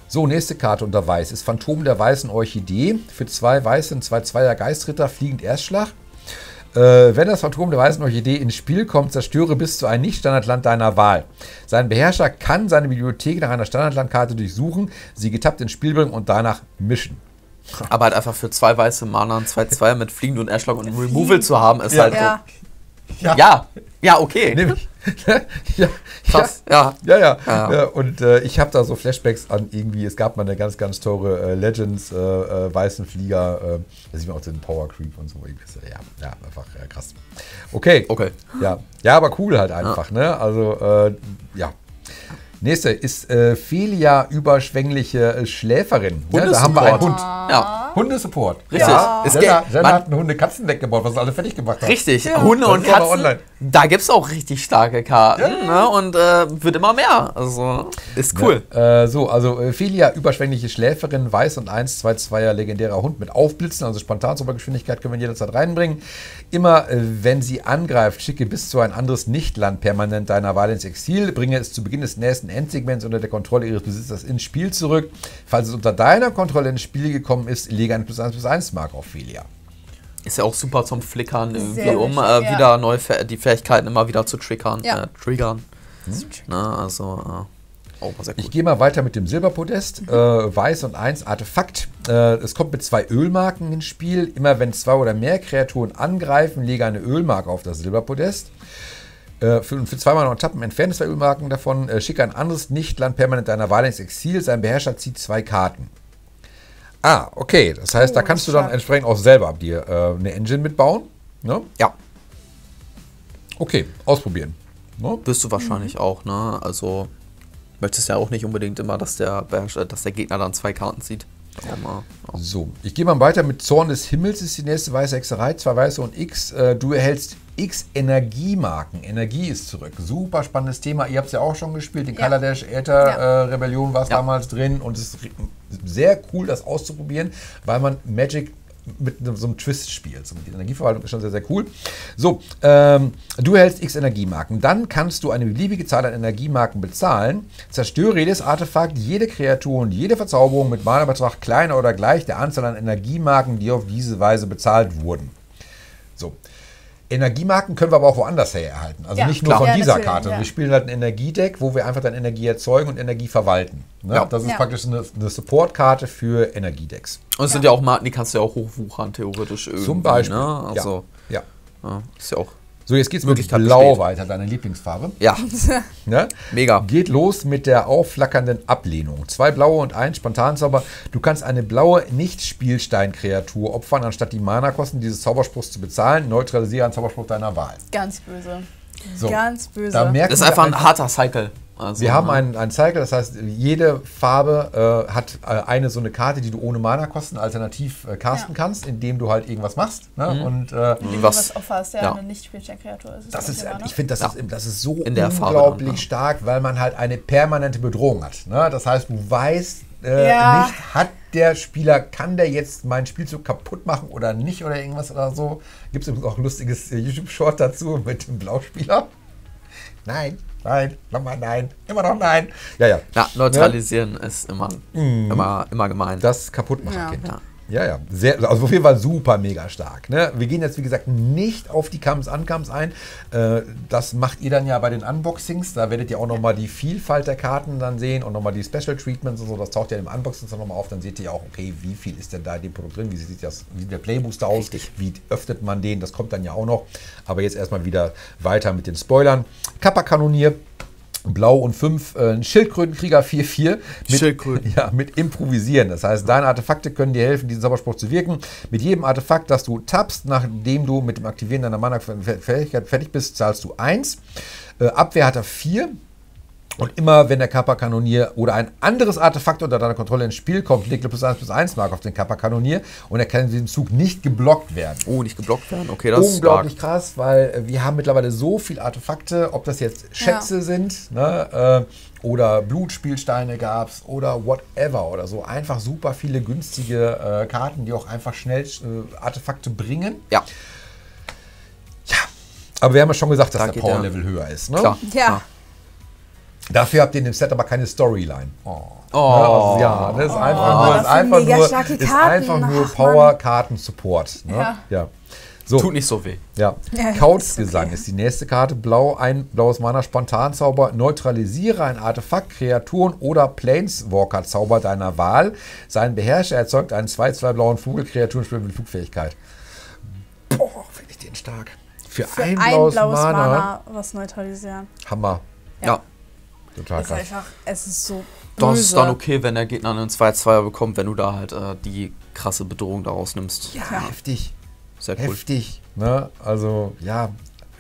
So, nächste Karte unter Weiß ist Phantom der weißen Orchidee. Für zwei Weiße, ein zwei Zweier Geistritter, fliegend Erstschlag. Äh, wenn das Phantom der weißen Orchidee ins Spiel kommt, zerstöre bis zu ein Nicht-Standardland deiner Wahl. Sein Beherrscher kann seine Bibliothek nach einer Standardlandkarte durchsuchen, sie getappt ins Spiel bringen und danach mischen. Aber halt einfach für zwei weiße Mana und zwei Zweier mit Fliegen und Erschlag und Removal zu haben, ist Ja. halt Ja. Ja, Ja, ja, okay. Nämlich, ja, Krass, ja. Ja, ja. Ja. ja und äh, ich habe da so Flashbacks an irgendwie, es gab mal eine ganz, ganz teure äh, Legends, äh, äh, weißen Flieger, äh, da sieht man auch den Power Creep und so. Ja, ja einfach äh, krass. Okay. Okay. Ja. ja, aber cool halt einfach, ja. ne? Also, äh, ja. Nächste ist äh, Felia überschwängliche äh, Schläferin. Ne? Da haben wir einen Hund. Ja, Hundesupport. richtig. Ja. Es Jenna, geht- Jenna man- hat einen Hunde Katzen weggebaut, was sie alle fertig gemacht hat. Richtig, Ja. Hunde Das und ist aber Katzen, online. da gibt es auch richtig starke Karten, Ja. ne? Und äh, wird immer mehr. Also, ist cool. Ja, äh, so, also äh, Felia, überschwängliche Schläferin, weiß und eins, zwei, zweier legendärer Hund mit Aufblitzen, also Spontan-Supergeschwindigkeit können wir jederzeit reinbringen. Immer, äh, wenn sie angreift, schicke bis zu ein anderes Nicht-Land permanent deiner Wahl ins Exil, bringe es zu Beginn des nächsten Endsegments unter der Kontrolle ihres Besitzers ins Spiel zurück. Falls es unter deiner Kontrolle ins Spiel gekommen ist, lege ein plus eins plus eins Mark auf Felia. Ist ja auch super zum Flickern, irgendwie, Sehr um wichtig, äh, ja. wieder neue Fäh- die Fähigkeiten immer wieder zu triggern. Ja. Äh, triggern. Na, also, äh, auch sehr cool. Ich gehe mal weiter mit dem Silberpodest. Äh, Weiß und eins Artefakt. Äh, es kommt mit zwei Ölmarken ins Spiel. Immer wenn zwei oder mehr Kreaturen angreifen, lege eine Ölmarke auf das Silberpodest. Äh, für, für zwei Mal noch tappen, entferne zwei Ölmarken davon. Äh, schicke ein anderes Nichtland permanent deiner Wahl ins Exil. Sein Beherrscher zieht zwei Karten. Ah, okay. Das heißt, Oh, da kannst du stark. dann entsprechend auch selber dir äh, eine Engine mitbauen. Ne? Ja, Okay, ausprobieren. Ne? wirst du wahrscheinlich auch, ne? Also, möchtest ja auch nicht unbedingt immer, dass der, Beherrscher- dass der Gegner dann zwei Karten zieht. Auch mal, auch. So, ich gehe mal weiter mit Zorn des Himmels, ist die nächste weiße Hexerei, zwei weiße und X. Äh, du erhältst X Energiemarken. Energie ist zurück. Super spannendes Thema. Ihr habt es ja auch schon gespielt. In Ja. Kaladesh Äther Ja. äh, Rebellion war es Ja. damals drin und es ist ri- sehr cool, das auszuprobieren, weil man Magic mit einem- so einem Twist spielt. So, die Energieverwaltung ist schon sehr, sehr cool. So, ähm, du erhältst X Energiemarken. Dann kannst du eine beliebige Zahl an Energiemarken bezahlen. Zerstöre jedes Artefakt, jede Kreatur und jede Verzauberung mit Mana-Betrag kleiner oder gleich der Anzahl an Energiemarken, die auf diese Weise bezahlt wurden. So. Energiemarken können wir aber auch woanders her erhalten. Also Ja, nicht nur klar. von Ja, dieser natürlich, Karte. ja. Wir spielen halt ein Energiedeck, wo wir einfach dann Energie erzeugen und Energie verwalten. Ne? Ja. Das ist Ja. praktisch eine, eine Support-Karte für Energiedecks. Und es sind ja auch Marken, die kannst du ja auch hochwuchern, theoretisch irgendwie. Zum Beispiel. Ne? Also, Ja. ja. ja, ist ja auch. So, jetzt geht's mit Möglichkeit Blau besteht. weiter, deine Lieblingsfarbe. Ja, Ne? mega. Geht los mit der aufflackernden Ablehnung. Zwei blaue und ein Spontanzauber. Du kannst eine blaue Nicht-Spielstein-Kreatur opfern, anstatt die Mana-Kosten dieses Zauberspruchs zu bezahlen. Neutralisiere einen Zauberspruch deiner Wahl. Ganz böse. So. Ganz böse. Da merken Das ist wir einfach ein harter Cycle. Also, Wir haben ne? einen, einen Cycle, das heißt, jede Farbe äh, hat äh, eine so eine Karte, die du ohne Mana-Kosten alternativ äh, casten Ja. kannst, indem du halt irgendwas machst. Ne? Mhm. Und äh, Wenn du was- was opferst, ja, ja. eine Nicht-Spielstein-Kreatur ist. es das ja ist, nicht immer, ne? ich finde, das, Ja. ist, das ist so In der Farbe unglaublich dann, ja. stark, weil man halt eine permanente Bedrohung hat. Ne? Das heißt, du weißt äh, Ja. nicht, hat der Spieler, kann der jetzt meinen Spielzug kaputt machen oder nicht oder irgendwas oder so. Gibt es übrigens auch ein lustiges äh, YouTube-Short dazu mit dem Blauspieler. Nein, nein, nochmal nein, immer noch nein. Ja, ja. Ja, neutralisieren ist immer, immer, immer gemein. Das Kaputtmacher-Kind. Ja. Ja, ja. Sehr, also auf jeden Fall super mega stark. Ne? Wir gehen jetzt, wie gesagt, nicht auf die Comes Uncomes ein. Äh, das macht ihr dann ja bei den Unboxings. Da werdet ihr auch nochmal die Vielfalt der Karten dann sehen und nochmal die Special Treatments und so. Das taucht ja im Unboxing dann nochmal auf. Dann seht ihr auch, okay, wie viel ist denn da in dem Produkt drin? Wie sieht, das, wie sieht der Playbooster aus? Richtig. Wie öffnet man den? Das kommt dann ja auch noch. Aber jetzt erstmal wieder weiter mit den Spoilern. Kappa-Kanonier. Blau und fünf, äh, ein Schildkrötenkrieger vier vier mit, Schildkröten. ja, mit Improvisieren. Das heißt, deine Artefakte können dir helfen, diesen Zauberspruch zu wirken. Mit jedem Artefakt, das du tappst, nachdem du mit dem Aktivieren deiner Mana-Fähigkeit fertig bist, zahlst du eins. Äh, Abwehr hat er vier. Und immer, wenn der Kappa-Kanonier oder ein anderes Artefakt unter deiner Kontrolle ins Spiel kommt, legt er plus eins plus eins Mark auf den Kappa-Kanonier und er kann in diesem Zug nicht geblockt werden. Oh, nicht geblockt werden? Okay, das Unglaublich ist stark. krass, weil äh, wir haben mittlerweile so viele Artefakte, ob das jetzt Schätze Ja. sind, ne, äh, oder Blutspielsteine gab es oder whatever oder so. Einfach super viele günstige äh, Karten, die auch einfach schnell äh, Artefakte bringen. Ja, Ja, aber wir haben ja schon gesagt, dass Da der geht Power-Level höher ist. Ne? klar. Ja. Dafür habt ihr in dem Set aber keine Storyline. Oh. Oh. Ne, also, ja, das ist einfach Oh, nur, das ist sind einfach mega nur, starke ist Karten. einfach nur Ach, Power-Karten-Support. Ne? Ja. Ja. So. Tut nicht so weh. Ja. Ja, Couchgesang ist okay. ist die nächste Karte. Blau, ein blaues Mana, Spontanzauber. Neutralisiere ein Artefakt, Kreaturen oder Planeswalker-Zauber deiner Wahl. Sein Beherrscher erzeugt einen zwei zwei blauen Vogel, Kreaturenspieler mit Flugfähigkeit. Boah, finde ich den stark. Für, Für ein, ein blaues, blaues Mana. Mana was neutralisieren. Hammer. Ja. Total Das ist krass. einfach, es ist so Das böse. ist dann okay, wenn der Gegner einen zwei zwei bekommt, wenn du da halt äh, die krasse Bedrohung daraus nimmst. Ja, heftig. Sehr cool. Heftig. Ne? Also, ja.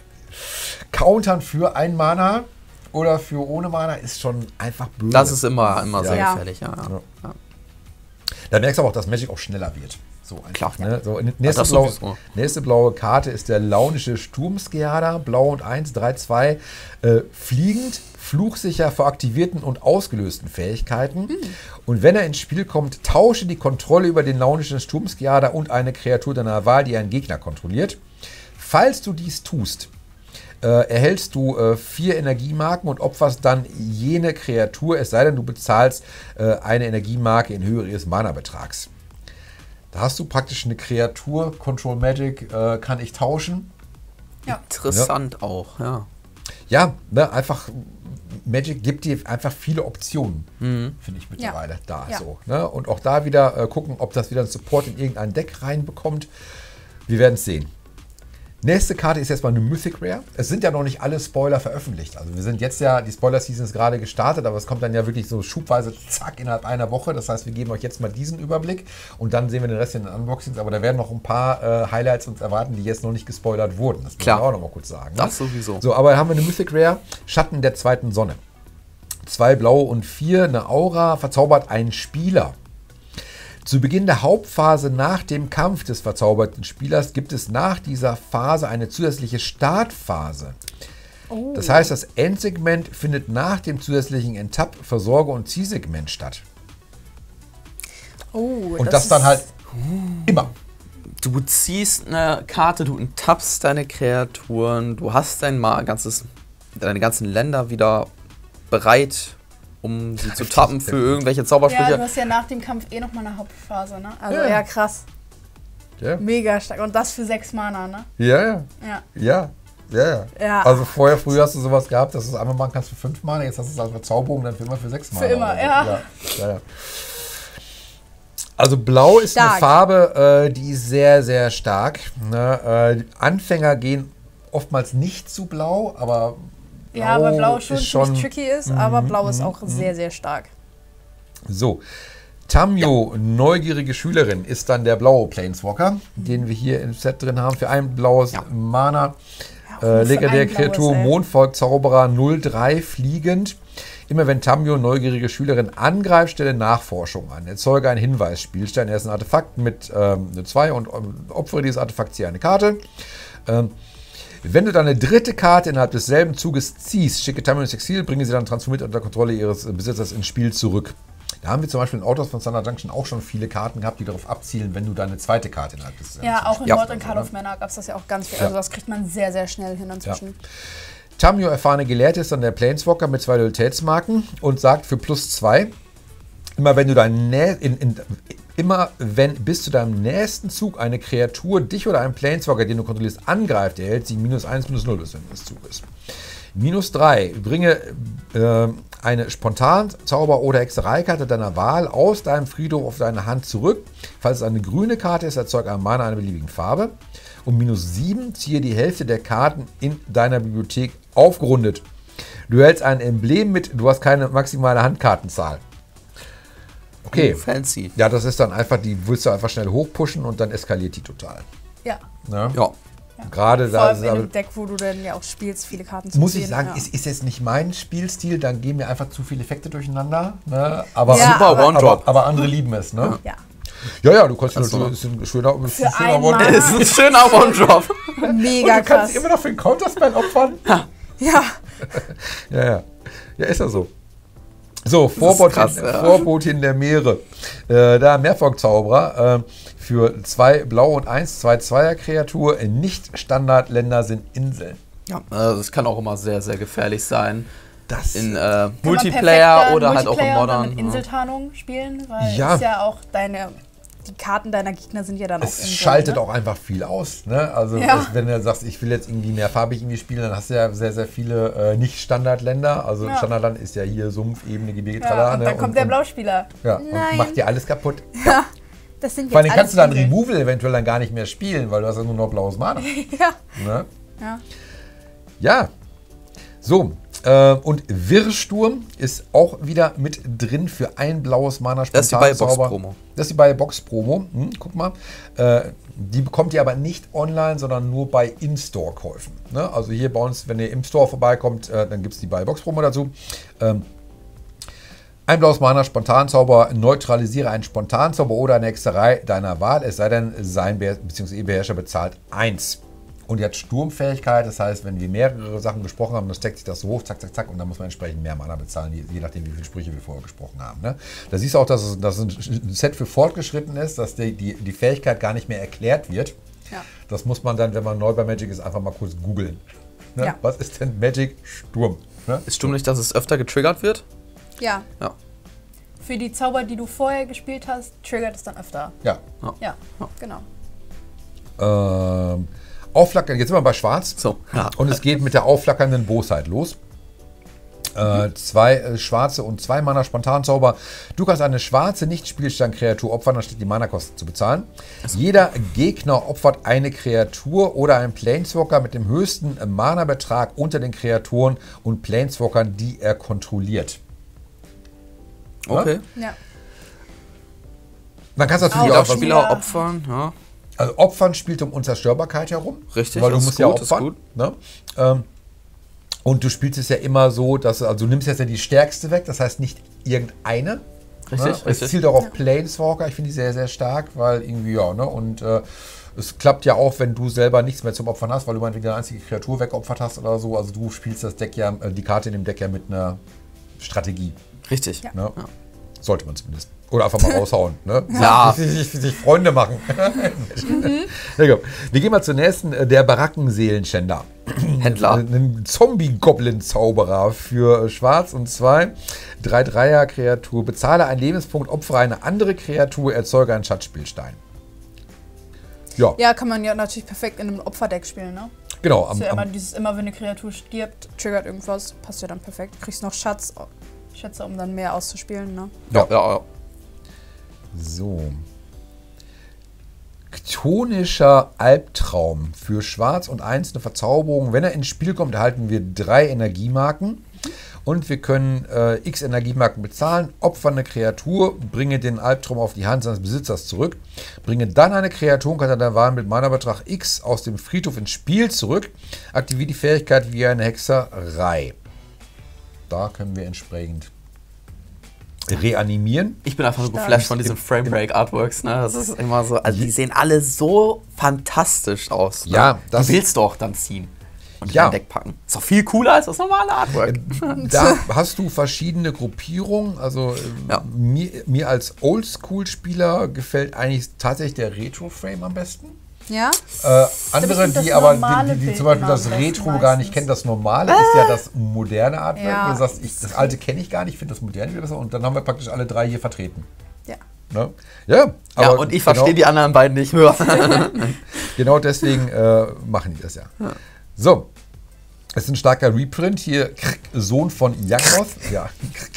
Countern für ein Mana oder für ohne Mana ist schon einfach böse. Das ist immer, immer sehr Ja. gefährlich, ja. ja. Ja. Da merkst du aber auch, dass Magic auch schneller wird. So einfach, Klar. ne? So, nächste, das blaue, sowieso. nächste blaue Karte ist der launische Sturmskeada. Blau und eins, drei zwei. Äh, fliegend, fluchsicher vor aktivierten und ausgelösten Fähigkeiten. Und wenn er ins Spiel kommt, tausche die Kontrolle über den launischen Sturmskeada und eine Kreatur deiner Wahl, die einen Gegner kontrolliert. Falls du dies tust, äh, erhältst du äh, vier Energiemarken und opferst dann jene Kreatur, es sei denn, du bezahlst äh, eine Energiemarke in Höhe ihres Mana-Betrags. Da hast du praktisch eine Kreatur, Control Magic, äh, kann ich tauschen. Ja. Interessant auch, ja. Ja, ne, einfach, Magic gibt dir einfach viele Optionen, finde ich mittlerweile da Ja. so. Ne? Und auch da wieder äh, gucken, ob das wieder ein Support in irgendein Deck reinbekommt. Wir werden es sehen. Nächste Karte ist jetzt mal eine Mythic Rare. Es sind ja noch nicht alle Spoiler veröffentlicht. Also wir sind jetzt ja, die Spoiler-Season ist gerade gestartet, aber es kommt dann ja wirklich so schubweise, zack, innerhalb einer Woche. Das heißt, wir geben euch jetzt mal diesen Überblick und dann sehen wir den Rest in den Unboxings. Aber da werden noch ein paar äh, Highlights uns erwarten, die jetzt noch nicht gespoilert wurden. Das muss Klar. ich auch noch mal kurz sagen. Ne? Das sowieso. So, aber haben wir eine Mythic Rare, Schatten der zweiten Sonne. Zwei blaue und vier, eine Aura, verzaubert einen Spieler. Zu Beginn der Hauptphase nach dem Kampf des verzauberten Spielers gibt es nach dieser Phase eine zusätzliche Startphase. Oh. Das heißt, das Endsegment findet nach dem zusätzlichen Enttapp-, Versorge- und Zielsegment statt. Oh, Und das, dann ist- halt immer. Du ziehst eine Karte, du enttappst deine Kreaturen, du hast dein Ma ganzes, deine ganzen Länder wieder bereit, um sie zu tappen für irgendwelche Ja, du Zaubersprüche. hast ja nach dem Kampf eh nochmal eine Hauptphase, ne? Also Ja. ja, krass. Ja, Mega stark. Und das für sechs Mana, ne? ja, ja. Ja. Ja, ja, ja. Ja. Also vorher, früher hast du sowas gehabt, dass du es einmal machen kannst für fünf Mana, jetzt hast du es als Verzauberung dann für immer für sechs Mana. immer, oder so. ja. Ja, ja, ja. Also blau ist eine Stark. Farbe, äh, die ist sehr, sehr stark. Ne? Äh, die Anfänger gehen oftmals nicht zu blau, aber blau Ja, weil Blau schon, ist ziemlich tricky ist, aber Mhm, Blau ist auch sehr, sehr stark. So, Tamio, neugierige Schülerin, ist dann der blaue Planeswalker, den wir hier im Set drin haben. Für ein blaues Mana. Ja, nur Äh, für legendäre ein blaues, Kreatur, ey. Mondvolk-Zauberer null drei fliegend. Immer wenn Tamio, neugierige Schülerin, angreift, stelle Nachforschung an. Erzeuge einen Hinweisspielstein. Er ist ein Artefakt mit ähm, eine zwei und ähm, opfere dieses Artefakt, ziehe eine Karte. Ähm, wenn du deine dritte Karte innerhalb desselben Zuges ziehst, schicke Tamio ins Exil, bringe sie dann transformiert unter Kontrolle ihres äh, Besitzers ins Spiel zurück. Da haben wir zum Beispiel in Autos von Thunder Junction auch schon viele Karten gehabt, die darauf abzielen, wenn du deine zweite Karte innerhalb des Ja, auch in Ja. Mord and Call of Manor gab es das ja auch ganz viel. Also das kriegt man sehr, sehr schnell hin inzwischen. Tamio, erfahrene Gelehrte, ist dann der Planeswalker mit zwei Loyalitätsmarken und sagt für plus zwei, immer wenn du deinen Nä in, in, immer wenn bis zu deinem nächsten Zug eine Kreatur dich oder einen Planeswalker, den du kontrollierst, angreift, erhält sie minus eins, minus null bis Ende des Zuges. Minus drei, bringe äh, eine Spontan-Zauber- oder Hexereikarte deiner Wahl aus deinem Friedhof auf deine Hand zurück. Falls es eine grüne Karte ist, erzeuge ein Mana einer beliebigen Farbe. Und minus sieben, ziehe die Hälfte der Karten in deiner Bibliothek aufgerundet. Du hältst ein Emblem mit, du hast keine maximale Handkartenzahl. Okay. Oh, fancy. Ja, das ist dann einfach, die willst du einfach schnell hochpushen und dann eskaliert die total. Ja. Ne? Ja. Gerade Vor da allem ist in aber, einem Deck, wo du dann ja auch spielst, viele Karten zu muss ziehen. ich sagen, ja. ist, ist jetzt nicht mein Spielstil, dann gehen mir einfach zu viele Effekte durcheinander. Ne? Aber, Ja, Super aber- One-Drop. aber, aber andere lieben es. Ne? Ja. Ja, ja, du kannst Das das ist ist ein schöner, ist ein Für schöner ein One- Mal. Das ist ein schöner One-Drop. Mega Und du kannst krass. dich immer noch für den Counterspell opfern. Ja. Ja, ja. Ja, ist ja so. So, Vorbotin, krass, ja. Vorbotin der Meere. Äh, da Mehrfolgzauberer äh, für zwei Blau und eins, zwei Zweier-Kreatur. Nicht-Standardländer sind Inseln. Ja, also das kann auch immer sehr, sehr gefährlich sein. Das in äh, Kann man Multiplayer perfekt, äh, oder halt auch im Multiplayer Modern. oder mit Inseltarnung spielen, weil Ja. es ja auch deine, die Karten deiner Gegner sind ja dann auch Es Inseln, schaltet ne? auch einfach viel aus. Ne? Also Ja. es, wenn du sagst, ich will jetzt irgendwie mehrfarbig irgendwie spielen, dann hast du ja sehr, sehr viele äh, Nicht-Standardländer. Also Ja. Standardland ist ja hier Sumpf, Ebene, Gebirge, Ja, tralala, und ne? dann kommt der Blauspieler. Ja, und Nein. macht dir alles kaputt. Ja, das sind jetzt Vor allem kannst du dann alles Inseln. Removal eventuell dann gar nicht mehr spielen, weil du hast ja nur noch blaues Mana. Ja. Ne? Ja. Ja. So. Äh, und Wirrsturm ist auch wieder mit drin für ein blaues Mana. Das ist die bei Spontanzauber. Box-Promo. Das ist die bei Box-Promo. Hm, guck mal. Äh, die bekommt ihr aber nicht online, sondern nur bei In-Store-Käufen. Ne? Also hier bei uns, wenn ihr im Store vorbeikommt, äh, dann gibt es die bei Box-Promo dazu. Ähm, Ein blaues Mana, Spontanzauber, neutralisiere einen Spontanzauber oder eine Hexerei deiner Wahl, es sei denn, sein Be- bzw. ihr Beherrscher bezahlt eins. Und die hat Sturmfähigkeit, das heißt, wenn wir mehrere Sachen gesprochen haben, dann steckt sich das so hoch, zack, zack, zack, und dann muss man entsprechend mehr Mana bezahlen, je, je nachdem, wie viele Sprüche wir vorher gesprochen haben. Ne? Da siehst du auch, dass es, dass es ein Set für fortgeschritten ist, dass die, die, die Fähigkeit gar nicht mehr erklärt wird. Ja. Das muss man dann, wenn man neu bei Magic ist, einfach mal kurz googeln. Ne? Ja. Was ist denn Magic Sturm? Ne? Ist stimmt nicht, dass es öfter getriggert wird? Ja. Ja. Für die Zauber, die du vorher gespielt hast, triggert es dann öfter. Ja. Ja, genau. Ähm, Aufflackern, jetzt sind wir bei Schwarz. So, ja. Und es geht mit der aufflackernden Bosheit los. Äh, zwei äh, schwarze und zwei Mana Spontanzauber. Du kannst eine schwarze Nicht-Spielstand-Kreatur opfern, anstatt die Mana-Kosten zu bezahlen. Jeder Gegner opfert eine Kreatur oder einen Planeswalker mit dem höchsten Mana-Betrag unter den Kreaturen und Planeswalkern, die er kontrolliert. Okay. Ja. Man kann es natürlich Jeder auch Spieler- Spieler opfern, ja. Also Opfern spielt um Unzerstörbarkeit herum. Richtig, Weil du das musst ist ja gut, das ist opfern. gut. Ne? Ähm, und du spielst es ja immer so, dass also du nimmst jetzt ja die stärkste weg, das heißt nicht irgendeine. Richtig, Ne? Es richtig. zielt auch auf Planeswalker, ich finde die sehr, sehr stark, weil irgendwie, ja, ne? Und äh, es klappt ja auch, wenn du selber nichts mehr zum Opfern hast, weil du meinetwegen eine einzige Kreatur wegopfert hast oder so. Also du spielst das Deck ja, äh, die Karte in dem Deck ja mit einer Strategie. Richtig. Ja. Ne? Sollte man zumindest. Oder einfach mal raushauen. Ne? Ja. Sich, sich, sich Freunde machen. Ja, gut. Wir gehen mal zur nächsten, äh, der Barackenseelenschänder. Händler. Ein Zombie-Goblin-Zauberer für Schwarz und zwei. drei Dreier-Kreatur. Bezahle einen Lebenspunkt, opfere eine andere Kreatur, erzeuge einen Schatzspielstein. Ja, Ja, kann man ja natürlich perfekt in einem Opferdeck spielen, ne? genau. Ist Am, ja immer am, dieses, immer wenn eine Kreatur stirbt, triggert irgendwas, passt ja dann perfekt. Kriegst noch Schatz, Schätze, um dann mehr auszuspielen, ne? Ja, ja, ja. So. Chtonischer Albtraum für Schwarz und eins eine Verzauberung. Wenn er ins Spiel kommt, erhalten wir drei Energiemarken. Und wir können äh, x Energiemarken bezahlen, opfern eine Kreatur, bringe den Albtraum auf die Hand seines Besitzers zurück, bringe dann eine Kreatur und kann der Wahl mit Mana-Betrag X aus dem Friedhof ins Spiel zurück, aktiviere die Fähigkeit wie eine Hexerei. Da können wir entsprechend reanimieren. Ich bin einfach nur geflasht von diesen Frame-Break-Artworks. Ne? Das ist immer so, also die sehen alle so fantastisch aus. Ne? Ja, das- die willst du auch dann ziehen und Ja. in dein Deck packen. Ist doch viel cooler als das normale Artwork. Da hast du verschiedene Gruppierungen. Also äh, Ja. mir, mir als Oldschool-Spieler gefällt eigentlich tatsächlich der Retro-Frame am besten. Ja? Äh, andere, finde das die aber normale die, die, die Bild zum Beispiel immer das am besten Retro gar nicht meistens. kennen, das Normale ist ja das moderne Artwork. Ja. Wo du sagst, ich, das alte kenne ich gar nicht, ich finde das moderne wieder besser. Und dann haben wir praktisch alle drei hier vertreten. Ja. Ne? Ja, Ja, aber und ich genau, verstehe die anderen beiden nicht mehr. Genau deswegen äh, machen die das ja. So. Es ist ein starker Reprint hier, Sohn von Yagmoth. Ja,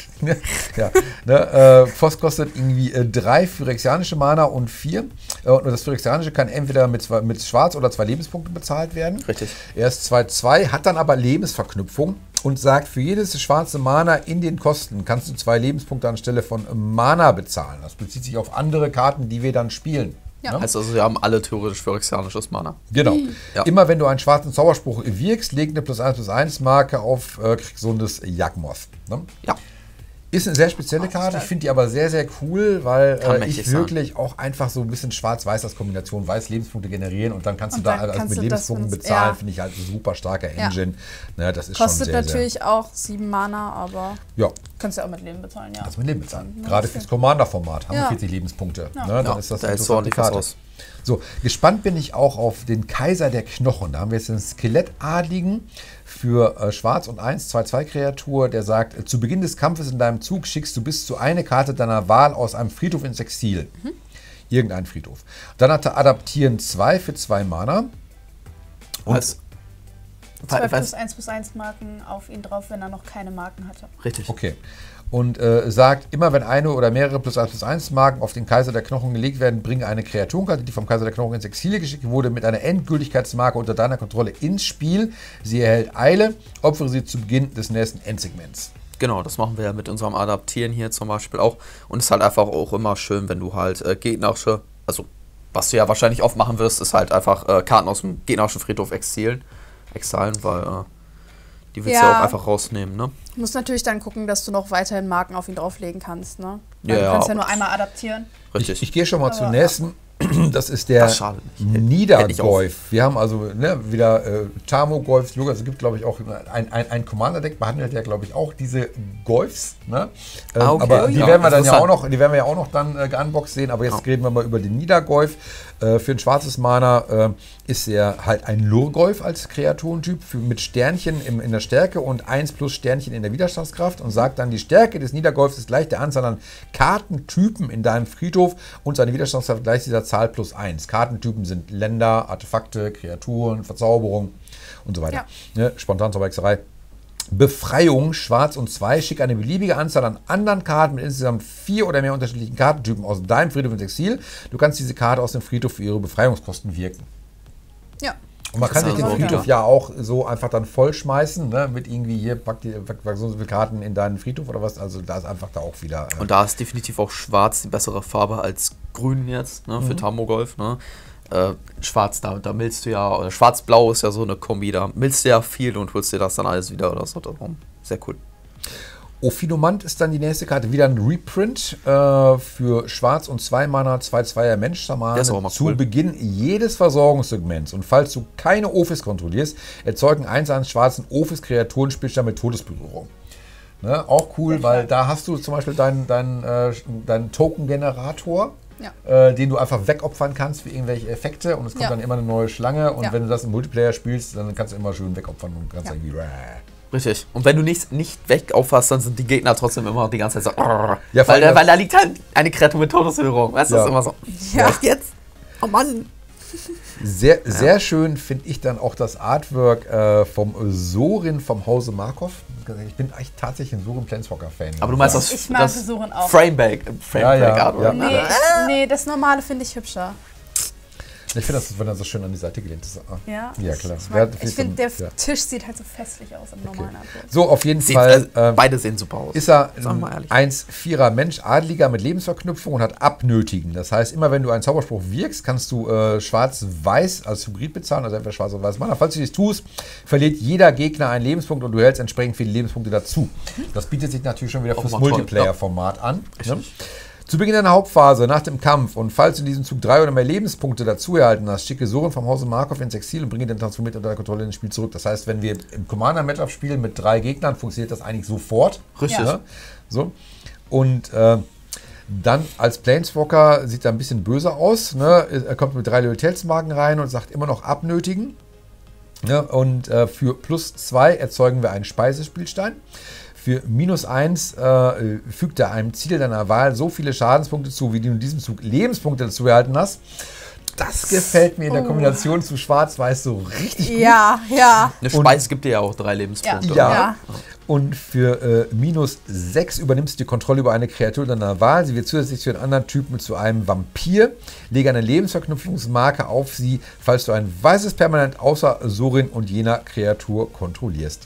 ja. Ne, äh, Voss kostet irgendwie äh, drei phyrexianische Mana und vier. Äh, und das phyrexianische kann entweder mit, zwei, mit Schwarz oder zwei Lebenspunkten bezahlt werden. Richtig. Er ist zwei zwei, hat dann aber Lebensverknüpfung und sagt, für jedes schwarze Mana in den Kosten kannst du zwei Lebenspunkte anstelle von Mana bezahlen. Das bezieht sich auf andere Karten, die wir dann spielen. Ja. Ne? Also, also wir haben alle theoretisch phyrexianisches Mana. Genau. Ja. Immer wenn du einen schwarzen Zauberspruch wirkst, leg eine plus eins plus eins Marke auf äh, Kriegssohnes Yagmoth. Ne? Ja. Ist eine sehr spezielle Karte, ich finde die aber sehr, sehr cool, weil Kann äh, mächtig ich sein. wirklich auch einfach so ein bisschen schwarz-weiß als Kombination, weiß Lebenspunkte generieren und dann kannst Und du da dann also kannst mit du das, Lebenspunkten wenn's- bezahlen, ja. finde ich halt ein super starker Ja. Engine. Ne, das ist Kostet schon sehr, natürlich auch sieben Mana, aber sehr, ja, kannst du ja auch mit Leben bezahlen, ja. kannst du mit Leben bezahlen. Ja, Gerade okay. fürs Commander-Format haben wir Ja. vierzig Lebenspunkte. Ja. Ne, dann Ja, ist das da eine ist so interessante ordentlich was Karte. aus. So, gespannt bin ich auch auf den Kaiser der Knochen. Da haben wir jetzt einen Skelettadligen für äh, Schwarz und eins, zwei zwei Kreatur, der sagt, äh, zu Beginn des Kampfes in deinem Zug schickst du bis zu eine Karte deiner Wahl aus einem Friedhof ins Exil. Mhm. Irgendein Friedhof. Dann hat er Adaptieren zwei für zwei Mana. Und Was? zwei plus eins plus eins Marken auf ihn drauf, wenn er noch keine Marken hatte. Richtig. Okay. Und äh, sagt, immer wenn eine oder mehrere plus eins plus eins Marken auf den Kaiser der Knochen gelegt werden, bringe eine Kreaturenkarte, die vom Kaiser der Knochen ins Exil geschickt wurde, mit einer Endgültigkeitsmarke unter deiner Kontrolle ins Spiel. Sie erhält Eile, opfere sie zu Beginn des nächsten Endsegments. Genau, das machen wir ja mit unserem Adaptieren hier zum Beispiel auch. Und es ist halt einfach auch immer schön, wenn du halt äh, gegnerische, also was du ja wahrscheinlich oft machen wirst, ist halt einfach äh, Karten aus dem gegnerischen Friedhof exilen, exilen, weil äh, die willst du ja. ja auch einfach rausnehmen, ne? Du musst natürlich dann gucken, dass du noch weiterhin Marken auf ihn drauflegen kannst, ne? Ja, du ja, kannst ja nur einmal adaptieren. Richtig. Ich, ich gehe schon mal Aber zum nächsten. Das ist der Ach, schade. Niedergolf. Wir haben also ne, wieder äh, Tamo-Golfs, Yoga. Es gibt, glaube ich, auch ein, ein, ein Commander-Deck, behandelt ja, glaube ich, auch diese Golfs. Ne? Ähm, Ah, okay. Aber die Ja, werden wir dann ja interessant. auch noch, die werden wir ja auch noch dann äh, geunboxed sehen. Aber jetzt Ja. reden wir mal über den Niedergolf. Äh, für ein schwarzes Mana äh, ist er halt ein Lurgolf als Kreaturentyp für, mit Sternchen im, in der Stärke und eins plus Sternchen in der Widerstandskraft und sagt dann, die Stärke des Niedergolfs ist gleich der Anzahl an Kartentypen in deinem Friedhof und seine Widerstandskraft gleich dieser Zahl plus eins. Kartentypen sind Länder, Artefakte, Kreaturen, Verzauberung und so weiter. Ja. Ne? Spontanzauberhexerei. Befreiung, schwarz und zwei, schick eine beliebige Anzahl an anderen Karten mit insgesamt vier oder mehr unterschiedlichen Kartentypen aus deinem Friedhof ins Exil. Du kannst diese Karte aus dem Friedhof für ihre Befreiungskosten wirken. Ja. Und man kann Das sich ist den also Friedhof ja. ja auch so einfach dann vollschmeißen, ne? Mit irgendwie hier, pack, die, pack, pack so viele Karten in deinen Friedhof oder was. Also da ist einfach da auch wieder... Äh, Und da ist definitiv auch schwarz die bessere Farbe als grün jetzt, ne, für Mhm. Tamogolf, ne. Äh, schwarz, da, da millst du ja, oder schwarz-blau ist ja so eine Kombi, da millst du ja viel und holst dir das dann alles wieder oder so. Darum. Sehr cool. Ophinomant ist dann die nächste Karte, wieder ein Reprint äh, für Schwarz und zwei Mana, zwei Zweier Der ist auch Mensch-Schamane mal zu cool. Beginn jedes Versorgungssegments. Und falls du keine Ophis kontrollierst, erzeugen eins an schwarzen Ophis-Kreaturenspielstand mit Todesberührung. Ne, auch cool, Sehr weil stark. da hast du zum Beispiel deinen dein, äh, dein Token-Generator, Ja. äh, den du einfach wegopfern kannst für irgendwelche Effekte und es kommt Ja. dann immer eine neue Schlange und Ja. wenn du das im Multiplayer spielst, dann kannst du immer schön wegopfern und kannst Ja. irgendwie... Richtig. Und wenn du nicht, nicht weg auffasst, dann sind die Gegner trotzdem immer die ganze Zeit so. Ja, Ja, vor weil, allem da, weil da liegt halt eine Kreatur mit Todeshörung. Weißt du, Ja. das ist immer so. Ja. Was jetzt? Oh Mann. Sehr, sehr schön finde ich dann auch das Artwork äh, vom Sorin vom Hause Markov. Ich bin echt tatsächlich ein Sorin Planeswalker-Fan. Aber du meinst ja. das, Ich mag das Sorin auch. Frameback, Frameback Ja, ja, Artwork. ja. ne? Nee, nee, das normale finde ich hübscher. Ich finde das, wenn er so schön an die Seite gelehnt ist. Ah. Ja, Ja, ich- klar. Ich, Wer- mag- vielleicht ich finde, der so- ja. Tisch sieht halt so festlich aus im normalen Artwork. So, auf jeden Sieht, Fall äh, äh, beide sehen super aus. ist er Sagen wir mal ehrlich. ein eins Vierer Mensch, Adliger mit Lebensverknüpfung und hat Abnötigen. Das heißt, immer wenn du einen Zauberspruch wirkst, kannst du äh, schwarz-weiß als Hybrid bezahlen, also entweder schwarz oder weiß Mana. Falls du dies tust, verliert jeder Gegner einen Lebenspunkt und du hältst entsprechend viele Lebenspunkte dazu. Das bietet sich natürlich schon wieder Auch fürs mal toll, Multiplayer-Format an. Ne? Zu Beginn deiner Hauptphase, nach dem Kampf und falls du in diesem Zug drei oder mehr Lebenspunkte dazu erhalten hast, schicke Sorin vom Hause Markov ins Exil und bringe den transformiert unter der Kontrolle ins Spiel zurück. Das heißt, wenn wir im Commander-Matchup spielen mit drei Gegnern, funktioniert das eigentlich sofort. Richtig. Ja. So. Und äh, dann als Planeswalker sieht er ein bisschen böse aus. Ne? Er kommt mit drei Loyalitätsmarken rein und sagt immer noch abnötigen. Ne? Und äh, für plus zwei erzeugen wir einen Speisespielstein. Für minus eins äh, fügt er einem Ziel deiner Wahl so viele Schadenspunkte zu, wie du in diesem Zug Lebenspunkte dazu erhalten hast. Das gefällt mir in der Oh. Kombination zu Schwarz-Weiß so richtig gut. Ja, ja. Eine Und- Speise gibt dir ja auch drei Lebenspunkte. Ja. Ja. Und für äh, minus sechs übernimmst du die Kontrolle über eine Kreatur deiner Wahl. Sie wird zusätzlich zu den anderen Typen zu einem Vampir. Lege eine Lebensverknüpfungsmarke auf sie, falls du ein weißes Permanent außer Sorin und jener Kreatur kontrollierst.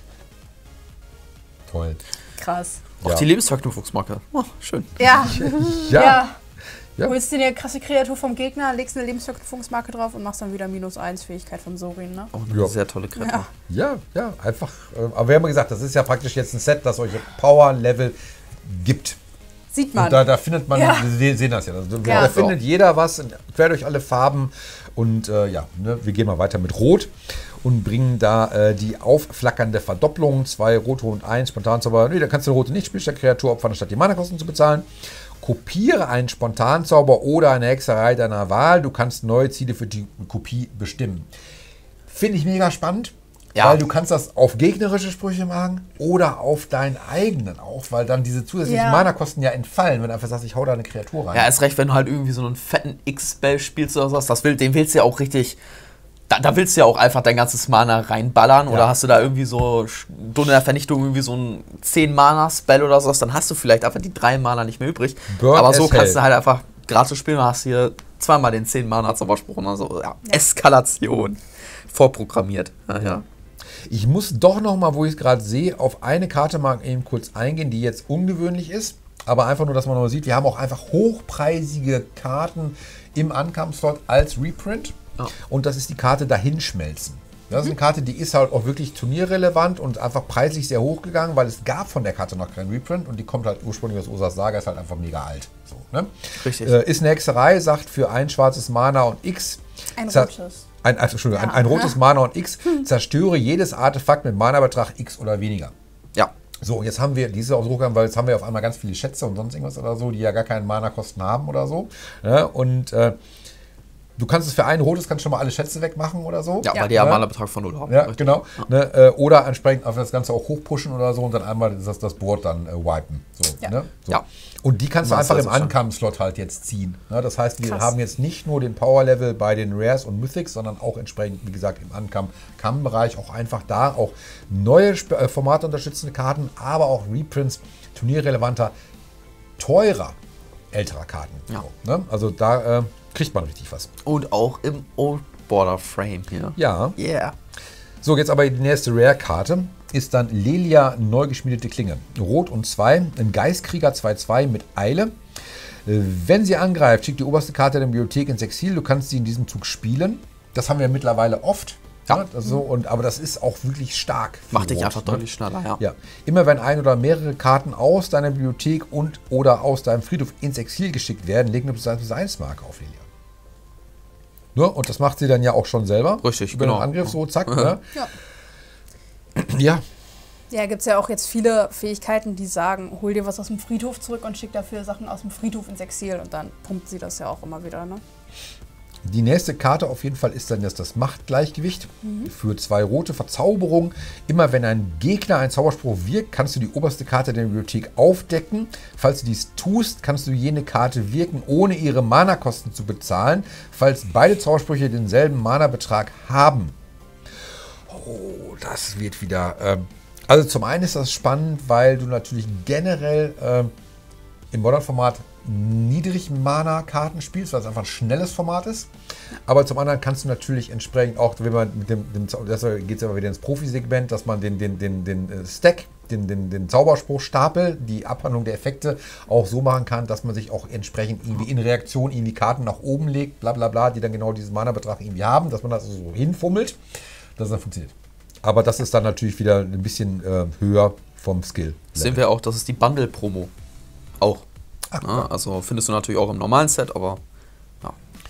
Toll. Krass. Auch Ja. die Lebensverknüpfungsmarke. Oh, schön. Ja. Ja. ja. Ja. Du holst dir eine krasse Kreatur vom Gegner, legst eine Lebensverknüpfungsmarke drauf und machst dann wieder minus eins Fähigkeit von Sorin, ne? Auch eine Ja. sehr tolle Kreatur. Ja. Ja, ja, einfach. Äh, aber wir haben ja gesagt, das ist ja praktisch jetzt ein Set, das euch Power-Level gibt. Sieht man. Und da, da findet man, Ja. wir sehen das ja, also, Ja. da findet jeder was, quer durch alle Farben. Und äh, ja, ne, wir gehen mal weiter mit Rot und bringen da äh, die aufflackernde Verdopplung. Zwei rote und eins Spontanzauber. Nee, da kannst du eine rote nicht spielen, der Kreatur opfern, statt die Mana-Kosten zu bezahlen. Kopiere einen Spontanzauber oder eine Hexerei deiner Wahl. Du kannst neue Ziele für die Kopie bestimmen. Finde ich mega spannend. Ja. Weil du kannst das auf gegnerische Sprüche machen oder auf deinen eigenen auch, weil dann diese zusätzlichen Ja. Mana-Kosten ja entfallen, wenn du einfach sagst, ich hau da eine Kreatur rein. Ja, ist recht, wenn du halt irgendwie so einen fetten X-Spell spielst oder sowas, das will, den willst du ja auch richtig, da, da willst du ja auch einfach dein ganzes Mana reinballern, Ja. oder hast du da irgendwie so Stunde der Vernichtung irgendwie so ein zehn Mana-Spell oder sowas, dann hast du vielleicht einfach die drei Mana nicht mehr übrig. Burn Aber so as kannst hell. du halt einfach gratis spielen, dann hast du hier zweimal den zehn Mana-Zauberspruch und so, ja, Ja. Eskalation vorprogrammiert. Ja, ja. Ich muss doch noch mal, wo ich es gerade sehe, auf eine Karte mal eben kurz eingehen, die jetzt ungewöhnlich ist. Aber einfach nur, dass man noch mal sieht, wir haben auch einfach hochpreisige Karten im Uncommon-Slot als Reprint. Ja. Und das ist die Karte Dahinschmelzen. Das ist eine Karte, die ist halt auch wirklich turnierrelevant und einfach preislich sehr hoch gegangen, weil es gab von der Karte noch keinen Reprint und die kommt halt ursprünglich aus Ursas Saga, ist halt einfach mega alt. So, ne? Richtig. Äh, ist eine Hexerei, sagt für ein schwarzes Mana und X. Ein zer- rotes. Ein, also, Entschuldigung, Ja. ein, ein rotes Mana und X. Zerstöre jedes Artefakt mit Mana-Betrag X oder weniger. Ja. So, und jetzt haben wir diese Ausdruck, weil jetzt haben wir auf einmal ganz viele Schätze und sonst irgendwas oder so, die ja gar keinen Mana-Kosten haben oder so. Ja, und äh, du kannst es für ein rotes, kannst schon mal alle Schätze wegmachen oder so. Ja, Ja. weil die ja Ja. Mana-Betrag von null haben. Ja, Richtig. genau. Ne, äh, oder entsprechend auf das Ganze auch hochpushen oder so und dann einmal das, das Board dann äh, wipen. So, Ja. ne? so. Ja. Und die kannst du Machst einfach du im also schon. Uncommon-Slot halt jetzt ziehen. Ne? Das heißt, wir Krass. haben jetzt nicht nur den Power-Level bei den Rares und Mythics, sondern auch entsprechend, wie gesagt, im Uncommon-Bereich auch einfach da auch neue Sp äh, Formate unterstützende Karten, aber auch Reprints, turnierrelevanter, teurer, älterer Karten. Ja. So, ne? Also da äh, kriegt man richtig was. Und auch im Old Border Frame hier. Ja. Yeah. So, jetzt aber die nächste Rare-Karte ist dann Lelia neu geschmiedete Klinge. Rot und zwei, ein Geistkrieger zwei zwei mit Eile. Äh, Wenn sie angreift, schickt die oberste Karte der Bibliothek ins Exil. Du kannst sie in diesem Zug spielen. Das haben wir mittlerweile oft. Ja. Ne? Also, und, aber das ist auch wirklich stark. für Macht dich Rot, einfach ne? deutlich schneller, ja. Ja. Immer wenn ein oder mehrere Karten aus deiner Bibliothek und oder aus deinem Friedhof ins Exil geschickt werden, leg eine plus eins plus eins Marke auf Lelia. Ne? Und das macht sie dann ja auch schon selber. Richtig, Über genau. den Angriff so, zack. Ne? Ja. Ja, Ja, gibt es ja auch jetzt viele Fähigkeiten, die sagen, hol dir was aus dem Friedhof zurück und schick dafür Sachen aus dem Friedhof ins Exil. Und dann pumpt sie das ja auch immer wieder, ne? die nächste Karte auf jeden Fall ist dann jetzt das Machtgleichgewicht. Für zwei rote Verzauberung. Immer wenn ein Gegner einen Zauberspruch wirkt, kannst du die oberste Karte der Bibliothek aufdecken. Falls du dies tust, kannst du jene Karte wirken, ohne ihre Mana-Kosten zu bezahlen, falls beide Zaubersprüche denselben Mana-Betrag haben. Oh, das wird wieder... Ähm, also zum einen ist das spannend, weil du natürlich generell ähm, im Modern-Format niedrig Mana-Karten spielst, weil es einfach ein schnelles Format ist. Aber zum anderen kannst du natürlich entsprechend auch, wenn man mit dem, dem das geht es aber wieder ins Profi-Segment, dass man den, den, den, den äh, Stack, den, den, den Zauberspruchstapel, die Abhandlung der Effekte auch so machen kann, dass man sich auch entsprechend irgendwie in Reaktion irgendwie Karten nach oben legt, bla bla bla, die dann genau diesen Mana-Betrag irgendwie haben, dass man das so hinfummelt, dass es dann funktioniert. Aber das ist dann natürlich wieder ein bisschen äh, höher vom Skill. Sehen wir auch, das ist die Bundle-Promo. Auch. Ach, Ja, also findest du natürlich auch im normalen Set, aber ja.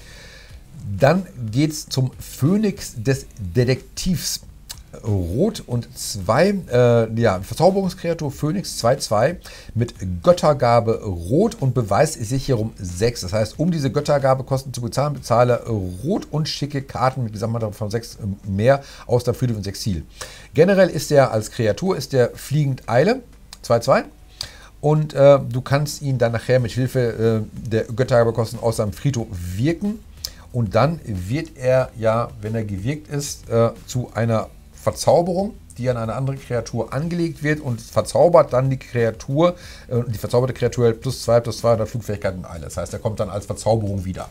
Dann geht es zum Phönix des Detektivs. Rot und zwei, äh, ja, Verzauberungskreatur Phönix zwei zwei mit Göttergabe Rot und Beweissicherung sechs. Das heißt, um diese Göttergabekosten zu bezahlen, bezahle Rot und schicke Karten mit Gesamtmaterial von sechs mehr aus der Friedhof ins Exil. Generell ist er als Kreatur ist der fliegend Eile zwei zwei. Und äh, du kannst ihn dann nachher mit Hilfe äh, der Göttergabekosten aus seinem Friedhof wirken. Und dann wird er ja, wenn er gewirkt ist, äh, zu einer Verzauberung, die an eine andere Kreatur angelegt wird und verzaubert dann die Kreatur, äh, die verzauberte Kreatur hält plus zwei, plus zwei und hat Flugfähigkeit und Eile. Das heißt, er kommt dann als Verzauberung wieder.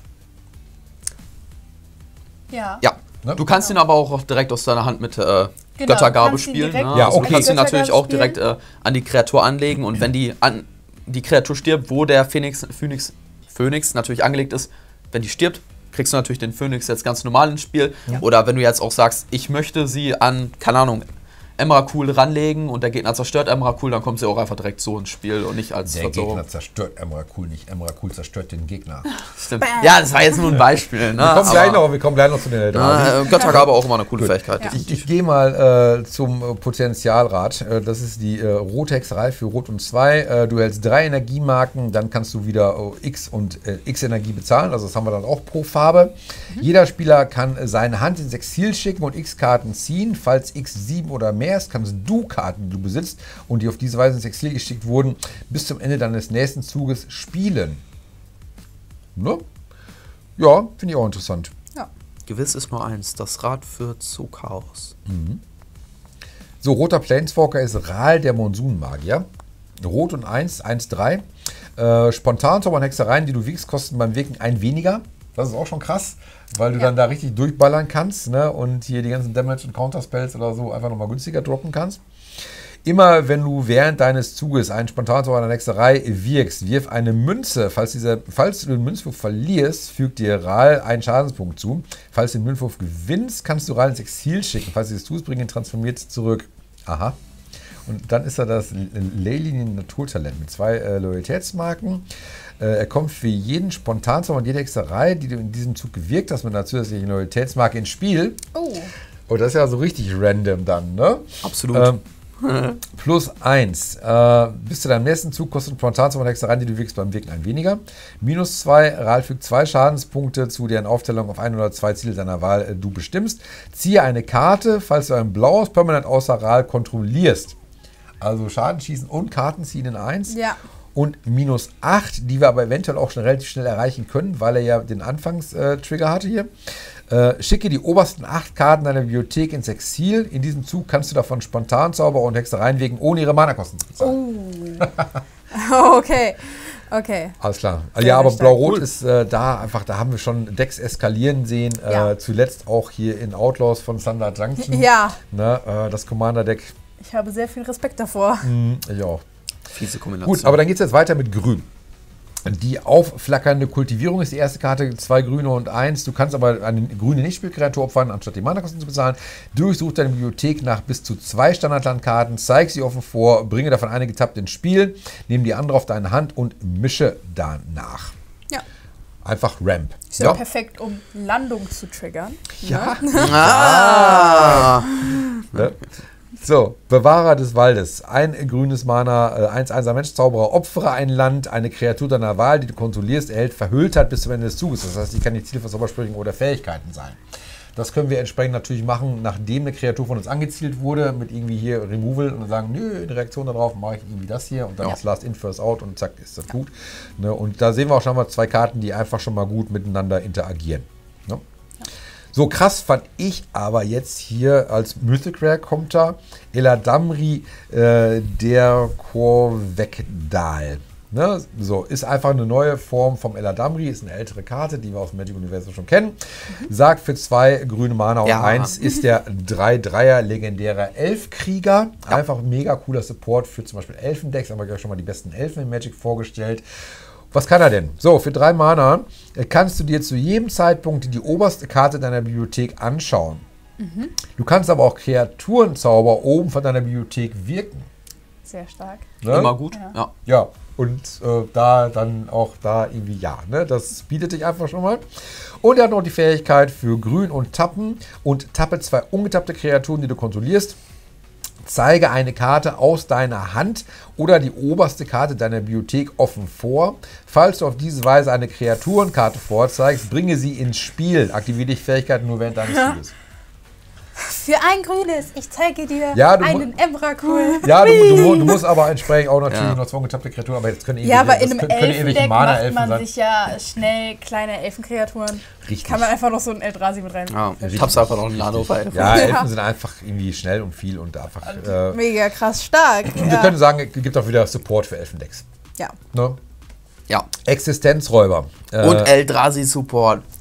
Ja. Ja. Ne? Du kannst ihn aber auch direkt aus deiner Hand mit äh, Genau, Göttergabe kannst ihn spielen. direkt Ne? Ja, Also okay. du kannst ihn als natürlich Göttergabe auch direkt äh, an die Kreatur anlegen und wenn die an die Kreatur stirbt, wo der Phoenix, Phoenix, Phoenix natürlich angelegt ist, wenn die stirbt, kriegst du natürlich den Phoenix jetzt ganz normal ins Spiel. Ja. Oder wenn du jetzt auch sagst, ich möchte sie an, keine Ahnung, Emrakul ranlegen und der Gegner zerstört Emrakul, dann kommt sie auch einfach direkt so ins Spiel und nicht als Der Verzauberung. Gegner zerstört Emrakul, nicht Emrakul zerstört den Gegner. Stimmt. Ja, das war jetzt nur ein Beispiel. Ne? Wir kommen, gleich Aber, noch, wir kommen gleich noch zu den Eldrazi. äh, Göttergabe auch immer eine coole Fähigkeit. Ja. Ich, ich gehe mal äh, zum äh, Potenzialrad. Äh, das ist die äh, rote Hexerei für Rot und zwei. Äh, du hältst drei Energiemarken, dann kannst du wieder äh, X und äh, X Energie bezahlen. Also das haben wir dann auch pro Farbe. Mhm. Jeder Spieler kann äh, seine Hand ins Exil schicken und X-Karten ziehen. Falls X sieben oder mehr ist, kannst du Karten, die du besitzt und die auf diese Weise ins Exil geschickt wurden, bis zum Ende deines nächsten Zuges spielen. Ne? Ja, finde ich auch interessant. Ja. Gewiss ist nur eins, das Rad führt zu Chaos. Mhm. So, roter Planeswalker ist Ral, der Monsunmagier. Rot und eins, eins, drei. Äh, Spontanzauber und Hexereien, die du wiegst, kosten beim Wirken ein weniger. Das ist auch schon krass, weil du Ja. dann da richtig durchballern kannst, ne? Und hier die ganzen Damage- und Counterspells oder so einfach nochmal günstiger droppen kannst. Immer wenn du während deines Zuges einen Spontanzauber oder eine Hexerei wirkst, wirf eine Münze. Falls, dieser, falls du den Münzwurf verlierst, fügt dir Ral einen Schadenspunkt zu. Falls du den Münzwurf gewinnst, kannst du Ral ins Exil schicken. Falls du es tust, bring ihn transformiert zurück. Aha. Und dann ist er das Leyline-Naturtalent mit zwei äh, Loyalitätsmarken. Äh, er kommt für jeden Spontanzauber und jede Hexerei, die du in diesem Zug gewirkt hast, mit einer zusätzlichen Loyalitätsmarke ins Spiel. Oh. Und das ist ja so richtig random dann, ne? Absolut. Ähm, plus eins. Äh, bis zu deinem nächsten Zug kostet Spontanzauber und Hexereien, die du wirkst, beim Wirken ein weniger. Minus zwei. Ral fügt zwei Schadenspunkte zu deren Aufteilung auf ein oder zwei Ziele deiner Wahl äh, du bestimmst. Ziehe eine Karte, falls du ein blaues Permanent außer Ral kontrollierst. Also Schaden schießen und Karten ziehen in eins. Ja. Und minus acht, die wir aber eventuell auch schon relativ schnell erreichen können, weil er ja den Anfangstrigger hatte hier. Äh, schicke die obersten acht Karten deiner Bibliothek ins Exil. In diesem Zug kannst du davon Spontanzauber und Hexereien wirken, ohne ihre Mana-Kosten zu bezahlen. Oh. Okay. Okay. Alles klar. Sehr, ja, aber sehr stark. Blau-Rot ist äh, da einfach, da haben wir schon Decks eskalieren sehen. Ja. Äh, zuletzt auch hier in Outlaws von Thunder Junction. Ja. Ne, äh, das Commander-Deck. Ich habe sehr viel Respekt davor. Mh, ich auch. Fiese Kombination. Gut, aber dann geht es jetzt weiter mit Grün. Die aufflackernde Kultivierung ist die erste Karte, zwei Grüne und eins. Du kannst aber eine grüne Nicht-Spielkreatur opfern, anstatt die Mana-Kosten zu bezahlen. Durchsuch deine Bibliothek nach bis zu zwei Standardlandkarten, zeig sie offen vor, bringe davon eine getappt ins Spiel, nimm die andere auf deine Hand und mische danach. Ja. Einfach Ramp. Ist ja, perfekt, um Landung zu triggern. Ja. Ah. Ne? So, Bewahrer des Waldes. Ein grünes Mana, eins einser Mensch-Zauberer, opfere ein Land, eine Kreatur deiner Wahl, die du kontrollierst, erhält Verhülltheit bis zum Ende des Zuges. Das heißt, die kann nicht Ziel für Zaubersprüche oder Fähigkeiten sein. Das können wir entsprechend natürlich machen, nachdem eine Kreatur von uns angezielt wurde, mit irgendwie hier Removal und dann sagen, nö, in Reaktion darauf mache ich irgendwie das hier und dann Ja. ist Last In, First Out und zack, ist das gut. Ne? Und da sehen wir auch schon mal zwei Karten, die einfach schon mal gut miteinander interagieren. Ne? So krass fand ich aber jetzt hier als Mythic Rare kommt da Eladamri, äh, der Korvekdal. Ne? So, ist einfach eine neue Form vom Eladamri, ist eine ältere Karte, die wir aus dem Magic Universum schon kennen. Mhm. Sagt für zwei grüne Mana und Ja. eins ist der drei Dreier legendärer Elfkrieger. Ja. Einfach mega cooler Support für zum Beispiel Elfendecks, haben wir gleich schon mal die besten Elfen in Magic vorgestellt. Was kann er denn? So, für drei Mana kannst du dir zu jedem Zeitpunkt die oberste Karte deiner Bibliothek anschauen. Mhm. Du kannst aber auch Kreaturenzauber oben von deiner Bibliothek wirken. Sehr stark. Ne? Immer gut. Ja. Ja. Ja, und äh, da dann auch da irgendwie ja, ne? Das bietet dich einfach schon mal. Und er hat noch die Fähigkeit für Grün und Tappen und tappe zwei ungetappte Kreaturen, die du kontrollierst. Zeige eine Karte aus deiner Hand oder die oberste Karte deiner Bibliothek offen vor. Falls du auf diese Weise eine Kreaturenkarte vorzeigst, bringe sie ins Spiel. Aktiviere die Fähigkeit nur während deines Zuges. Für ein grünes, ich zeige dir Ja, du mu- einen Emrakul. Ja, du, du, mu- du musst aber entsprechend auch natürlich Ja. noch zwei ungetappte Kreaturen, aber jetzt können Ja, aber in das einem können, können irgendwelche Elfendeck macht Mana-Elfen man sein. sich ja schnell kleine Elfenkreaturen. Richtig. Kann man einfach noch so einen Eldrazi mit rein. Ja, ich hab's einfach noch ein Nano-File. Ja, Ja. Elfen sind einfach irgendwie schnell und viel und einfach. Äh, Mega krass stark. Wir Ja. können sagen, es gibt auch wieder Support für Elfendecks. ja. Ne? Ja. Existenzräuber. Äh, Und Eldrazi-Support.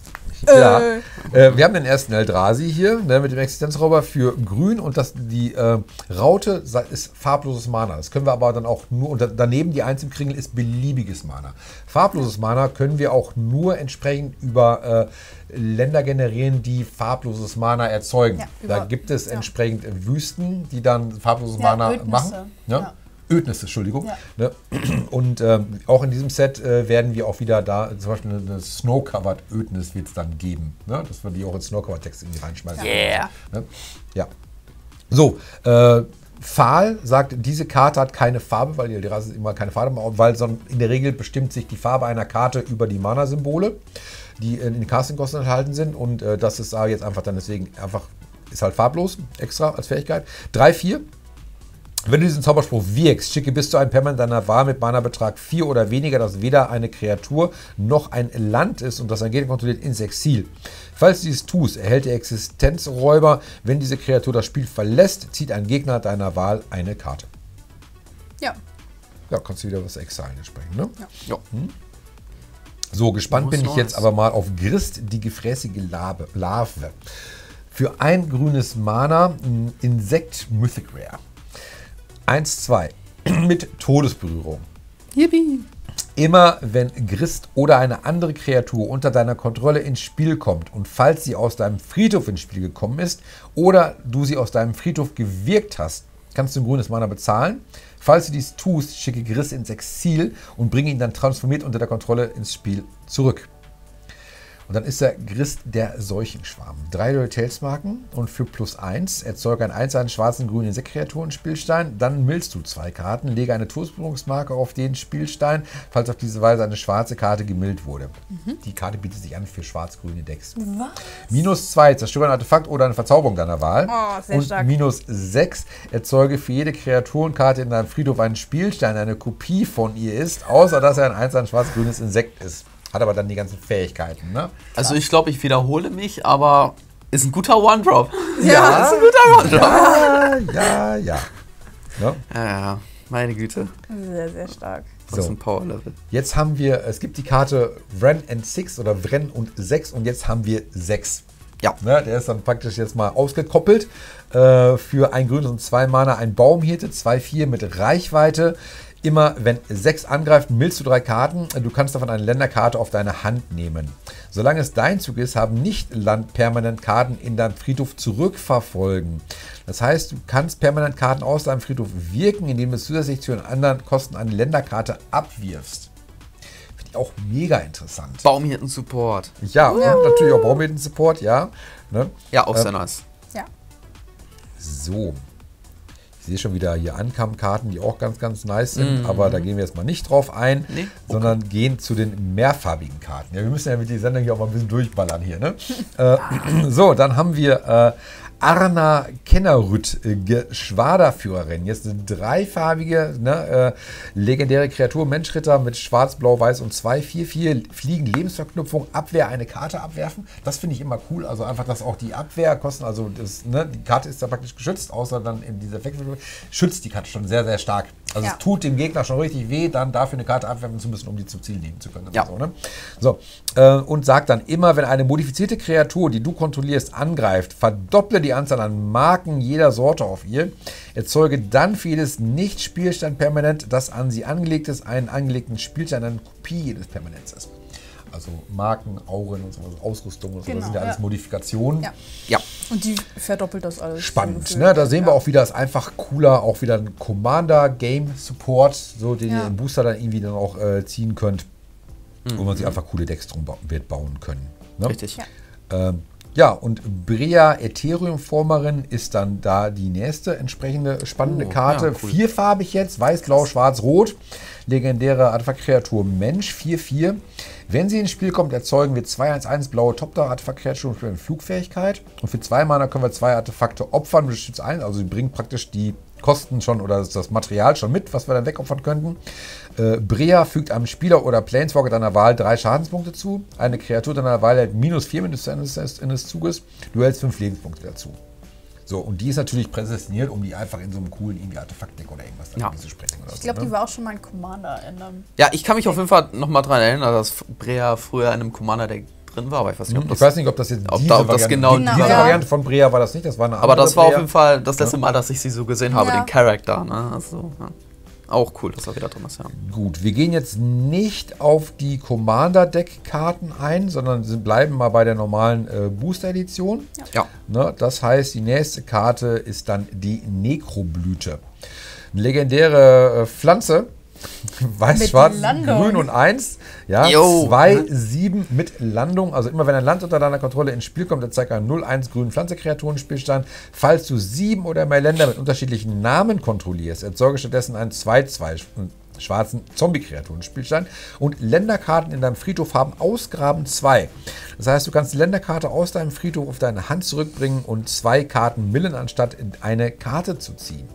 Ja, äh, wir haben den ersten Eldrazi hier, ne, mit dem Existenzrauber für grün und das, die äh, Raute ist farbloses Mana. Das können wir aber dann auch nur, und daneben die eins im Kringel ist beliebiges Mana. Farbloses Mana können wir auch nur entsprechend über äh, Länder generieren, die farbloses Mana erzeugen. Ja, da gibt es ja. entsprechend Wüsten, die dann farbloses ja, Mana Ödnisse. machen. Ja? Ja. Ödnisse, Entschuldigung. Ja. Ne? Und ähm, auch in diesem Set äh, werden wir auch wieder da, zum Beispiel eine Snow-Covered Ödnis wird es dann geben. Ne? Dass wir die auch in Snow-Covered-Text irgendwie reinschmeißen. Yeah. Ne? Ja. So, äh, Pfahl sagt, diese Karte hat keine Farbe, weil die Rasse immer keine Farbe hat, weil in der Regel bestimmt sich die Farbe einer Karte über die Mana-Symbole, die in den Casting-Kosten enthalten sind. Und äh, das ist äh, jetzt einfach dann deswegen einfach, ist halt farblos, extra als Fähigkeit. drei vier. Wenn du diesen Zauberspruch wirkst, schicke bis zu einem Permanent deiner Wahl mit Mana-Betrag vier oder weniger, das weder eine Kreatur noch ein Land ist und das ein Gegner kontrolliert, ins Exil. Falls du dies tust, erhält der Existenzräuber, wenn diese Kreatur das Spiel verlässt, zieht ein Gegner deiner Wahl eine Karte. Ja. Ja, kannst du wieder was exilen entsprechend, ne? Ja. Ja. Hm? So, gespannt bin ich Neues. jetzt aber mal auf Grist, die gefräßige Larve. Larve. Für ein grünes Mana, ein Insekt Mythic Rare. eins zwei mit Todesberührung. Yippie. Immer wenn Grist oder eine andere Kreatur unter deiner Kontrolle ins Spiel kommt und falls sie aus deinem Friedhof ins Spiel gekommen ist oder du sie aus deinem Friedhof gewirkt hast, kannst du ein grünes Mana bezahlen. Falls du dies tust, schicke Grist ins Exil und bringe ihn dann transformiert unter der Kontrolle ins Spiel zurück. Und dann ist der Grist der Seuchenschwarm. Drei Loyalitätsmarken und für plus eins erzeuge einen einzelnen schwarzen grünen Insektkreaturen Spielstein. Dann millst du zwei Karten, lege eine Todesberührungsmarke auf den Spielstein, falls auf diese Weise eine schwarze Karte gemillt wurde. Mhm. Die Karte bietet sich an für schwarz-grüne Decks. Was? Minus zwei, zerstöre ein Artefakt oder eine Verzauberung deiner Wahl. Oh, sehr und stark. minus sechs, erzeuge für jede Kreaturenkarte in deinem Friedhof einen Spielstein, eine Kopie von ihr ist, außer dass er ein einzelnes schwarz-grünes Insekt ist. Hat aber dann die ganzen Fähigkeiten, ne? Also ich glaube, ich wiederhole mich, aber ist ein guter One-Drop. Ja, ist ein guter One-Drop. Ja, ja, ja. Ne? Ja, ja, meine Güte. Sehr, sehr stark. Das ist So. ein Power-Level. Jetzt haben wir, es gibt die Karte Wren and six oder Wren und sechs und jetzt haben wir sechs. Ja. Ne, der ist dann praktisch jetzt mal ausgekoppelt. Äh, für ein grünes und zwei Mana ein Baumhirte, zwei vier mit Reichweite. Immer wenn sechs angreift, millst du drei Karten. Du kannst davon eine Länderkarte auf deine Hand nehmen. Solange es dein Zug ist, haben nicht Land permanent Karten in deinem Friedhof zurückverfolgen. Das heißt, du kannst permanent Karten aus deinem Friedhof wirken, indem du zusätzlich zu den anderen Kosten eine Länderkarte abwirfst. Finde ich auch mega interessant. Baumhirten-Support. Ja, ja, natürlich auch Baumhirten-Support, ja. Ne? Ja, auch Ähm, sehr nice. Ja. So. Ich sehe schon wieder hier Ankammkarten, die auch ganz, ganz nice sind, Mhm. aber da gehen wir jetzt mal nicht drauf ein, Nee? Okay. sondern gehen zu den mehrfarbigen Karten. Ja, wir müssen ja mit der Sendung hier auch mal ein bisschen durchballern hier. Ne? äh, so, dann haben wir äh, Arna Kennerrüt, äh, Geschwaderführerin. Jetzt eine dreifarbige, ne, äh, legendäre Kreatur, Menschritter mit schwarz, blau, weiß und zwei vier vier Fliegen, Lebensverknüpfung, Abwehr, eine Karte abwerfen. Das finde ich immer cool. Also einfach, dass auch die Abwehrkosten, also das, ne, die Karte ist da praktisch geschützt, außer dann in dieser Effekt, schützt die Karte schon sehr, sehr stark. Also Ja. es tut dem Gegner schon richtig weh, dann dafür eine Karte abwerfen zu müssen, um die zum Ziel nehmen zu können. Ja. So, ne? So, äh, und sagt dann immer, wenn eine modifizierte Kreatur, die du kontrollierst, angreift, verdopple die Anzahl an Marken jeder Sorte auf ihr, erzeuge dann für jedes Nicht-Spielstein permanent, das an sie angelegt ist, einen angelegten Spielstein, eine Kopie jedes Permanents ist. Also Marken, Auren und so, also Ausrüstung und so, Genau, das sind ja alles ja. Modifikationen. Ja. Ja. Und die verdoppelt das alles. Spannend, Gefühl. ne? Da sehen wir Ja. auch wieder, ist einfach cooler, auch wieder ein Commander-Game-Support, so den Ja. ihr im Booster dann irgendwie dann auch äh, ziehen könnt, wo man sich einfach coole Decks drum ba wird bauen können. Ne? Richtig. Ja. Ähm, ja, und Brea Ethereum-Formerin ist dann da die nächste entsprechende spannende Oh, Karte. ja, cool. Vierfarbig jetzt, weiß, blau, schwarz, rot. Legendäre Artefaktkreatur Mensch, vier vier. Wenn sie ins Spiel kommt, erzeugen wir zwei eins eins blaue Top-Artefaktkreaturen für eine Flugfähigkeit. Und für zwei Mana können wir zwei Artefakte opfern. Wir schützen ein, also sie bringen praktisch die Kosten schon oder das, das Material schon mit, was wir dann wegopfern könnten. Äh, Brea fügt einem Spieler oder Planeswalker deiner Wahl drei Schadenspunkte zu. Eine Kreatur deiner Wahl hält minus vier bis zu Ende des, Ende des Zuges. Du hältst fünf Lebenspunkte dazu. So, und die ist natürlich prädestiniert, um die einfach in so einem coolen irgendwie Artefaktdeck oder irgendwas Ja. zu sprechen. Oder Ich so, glaube, ne? die war auch schon mal ein Commander in einem. Ja, ich kann mich auf jeden Fall noch mal dran erinnern, dass Brea früher in einem Commander-Deck drin war, aber ich weiß nicht, ob das, Ich weiß nicht, ob das jetzt ob diese, da- ob das Variante, genau die, die diese war. Variante von Brea war das nicht, das war eine aber andere das war auf Brea. jeden Fall das letzte Mal, dass ich sie so gesehen habe, Ja. den Charakter. Ne? Also, ja. Auch cool, dass er wieder drin ist, ja. Gut, wir gehen jetzt nicht auf die Commander-Deck-Karten ein, sondern sind, bleiben mal bei der normalen äh, Booster-Edition. Ja. Ne, das heißt, die nächste Karte ist dann die Nekroblüte. Eine legendäre äh, Pflanze. Weiß, Mit schwarz, Landung. grün und eins. Ja, Jo. zwei, sieben mit Landung. Also immer wenn ein Land unter deiner Kontrolle ins Spiel kommt, erzeigt ein null eins grünen Pflanzenkreaturen-Spielstand. Falls du sieben oder mehr Länder mit unterschiedlichen Namen kontrollierst, erzeuge stattdessen einen zwei zwei schwarzen Zombie-Kreaturen-Spielstand. Und Länderkarten in deinem Friedhof haben Ausgraben zwei. Das heißt, du kannst die Länderkarte aus deinem Friedhof auf deine Hand zurückbringen und zwei Karten millen, anstatt eine Karte zu ziehen.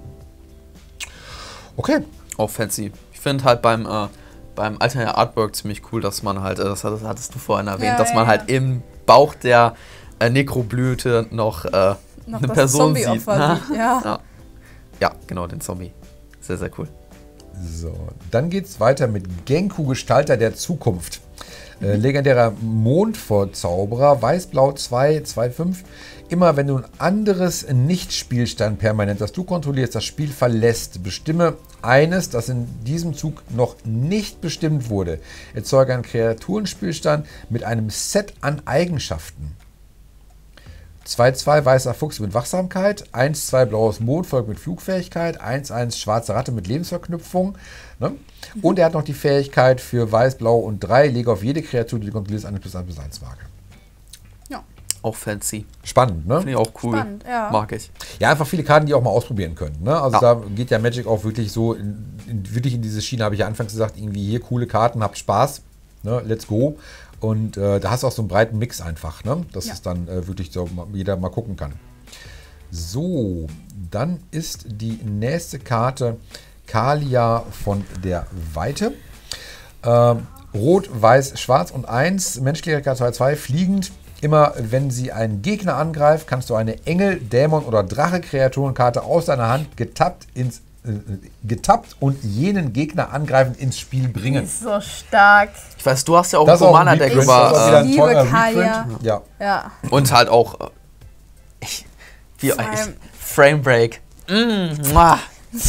Okay. Auch fancy. Ich finde halt beim, äh, beim Alternate Artwork ziemlich cool, dass man halt, äh, das hattest, hattest du vorhin erwähnt, Ja, dass ja, man ja. halt im Bauch der äh, Nekroblüte noch, äh, Noch eine das Person sieht. Zombie-Opfer sieht, ja. ja. Ja, genau, den Zombie. Sehr, sehr cool. So, dann geht es weiter mit Genku, Gestalter der Zukunft. Äh, legendärer Mondvorzauberer, Weiß-Blau zwei, zwei fünf. Immer wenn du ein anderes Nicht-Spielstand permanent, das du kontrollierst, das Spiel verlässt, bestimme eines, das in diesem Zug noch nicht bestimmt wurde. Erzeuge einen Kreaturenspielstand mit einem Set an Eigenschaften. zwei zwei weißer Fuchs mit Wachsamkeit, eins zwei blaues Mondvolk mit Flugfähigkeit, eins eins schwarze Ratte mit Lebensverknüpfung. Ne? Und er hat noch die Fähigkeit für weiß, blau und drei, lege auf jede Kreatur, die du kontrollierst, eine plus eins plus eins Marke. Ja. Auch fancy. Spannend, ne? Finde ich auch cool. Spannend, ja. Mag ich. Ja, einfach viele Karten, die auch mal ausprobieren können. Ne? Also Ja. da geht ja Magic auch wirklich so, in, in, wirklich in diese Schiene, habe ich ja anfangs gesagt, irgendwie hier coole Karten, habt Spaß, ne? Let's go. Und äh, da hast du auch so einen breiten Mix einfach, ne? dass Ja. es dann äh, wirklich so mal, jeder mal gucken kann. So, dann ist die nächste Karte Kalia von der Weite. Ähm, Rot, Weiß, Schwarz und eins, menschlicher Karte zwei zwei, fliegend. Immer wenn sie einen Gegner angreift, kannst du eine Engel-, Dämon- oder Drache-Kreaturenkarte aus deiner Hand getappt, ins, äh, getappt und jenen Gegner angreifend ins Spiel bringen. Ist so stark. Ich weiß, du hast ja auch Das ein ist auch ein Commander-Deck Reprint, das ist auch wieder über. ein Liebe teurer Kalia. Reprint. Ja. Ja. Äh, und halt auch. Äh, ich, wie, Vor allem- ich, Frame Break. Mm, muah.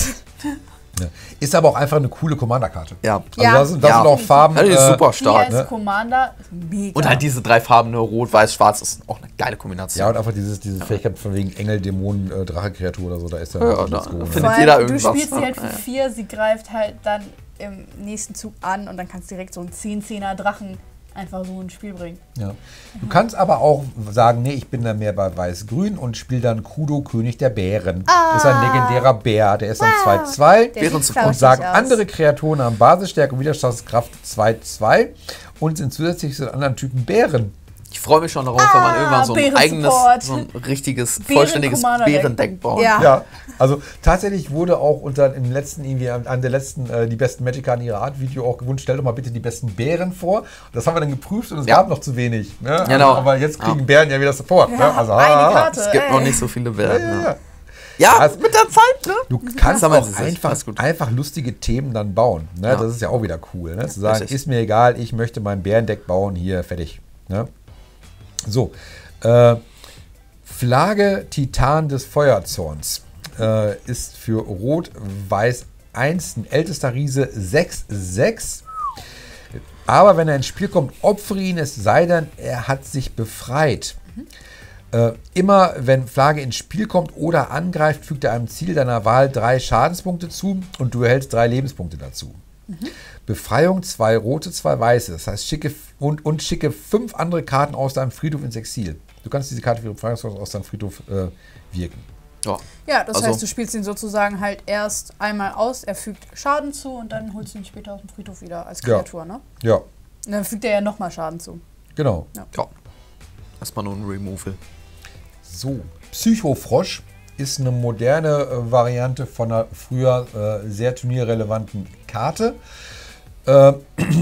Ja. Ist aber auch einfach eine coole Commander-Karte. Ja. Also Ja. da sind, da Ja. sind auch Farben. Ja, die ist äh, super Die stark. als ne? Commander ist mega. Und halt diese drei Farben, ne, Rot, Weiß, Schwarz, ist auch eine geile Kombination. Ja, und einfach dieses, diese Fähigkeit von wegen Engel, Dämonen, äh, Drache-Kreatur oder so, da ist ja, Ja, let's da go, ne? findet Vor allem, jeder du irgendwas. spielst sie halt für Ja. vier, sie greift halt dann im nächsten Zug an und dann kannst du direkt so einen zehn zehner Drachen einfach so ins Spiel bringen. Ja. Du kannst aber auch sagen, nee, ich bin da mehr bei Weiß-Grün und spiele dann Kudo, König der Bären. Das ist ein legendärer Bär, der ist dann zwei zwei. Der Bären sieht zu- flauschig Und sagen, aus. andere Kreaturen haben Basisstärke und Widerstandskraft zwei zwei und sind zusätzlich zu den anderen Typen Bären. Ich freue mich schon darauf, wenn man irgendwann so ein eigenes, Bären-Support. so ein richtiges, Bären- vollständiges Commander-Deck. Bärendeck bauen. Ja. Ja, also tatsächlich wurde auch unter im letzten, irgendwie an der letzten, äh, die besten Magic-Karten ihrer Art Video auch gewünscht, stell doch mal bitte die besten Bären vor. Und das haben wir dann geprüft und es Ja. gab noch zu wenig. Ne? Genau. Aber jetzt kriegen Ja. Bären ja wieder Support. Ja, ne? Also, eine ah, Karte. Es gibt Ey. noch nicht so viele Ja, Bären. ja, Ja, ja. ja Also- mit der Zeit, ne? Du kannst Sammeln auch sie sich. einfach, Alles gut. einfach lustige Themen dann bauen. Ne? Ja. Das ist ja auch wieder cool. Ne? Zu sagen, Richtig. ist mir egal, ich möchte mein Bärendeck bauen, hier, fertig. Ne? So, äh, Flagge Titan des Feuerzorns äh, ist für Rot-Weiß eins ein ältester Riese sechs sechs. Aber wenn er ins Spiel kommt, opfere ihn, es sei denn, er hat sich befreit. Äh, immer wenn Flagge ins Spiel kommt oder angreift, fügt er einem Ziel deiner Wahl drei Schadenspunkte zu und du erhältst drei Lebenspunkte dazu. Befreiung, zwei rote, zwei weiße. Das heißt, schicke f- und, und schicke fünf andere Karten aus deinem Friedhof ins Exil. Du kannst diese Karte für Befreiung aus deinem Friedhof äh, wirken. Ja. Ja, das Also- heißt, du spielst ihn sozusagen halt erst einmal aus, er fügt Schaden zu und dann holst du ihn später aus dem Friedhof wieder als Ja. Kreatur, ne? Ja, Und dann fügt er ja nochmal Schaden zu. genau. ja. Erstmal nur ein Removal. So, Psychofrosch ist eine moderne äh, Variante von einer früher äh, sehr turnierrelevanten Karte. Äh,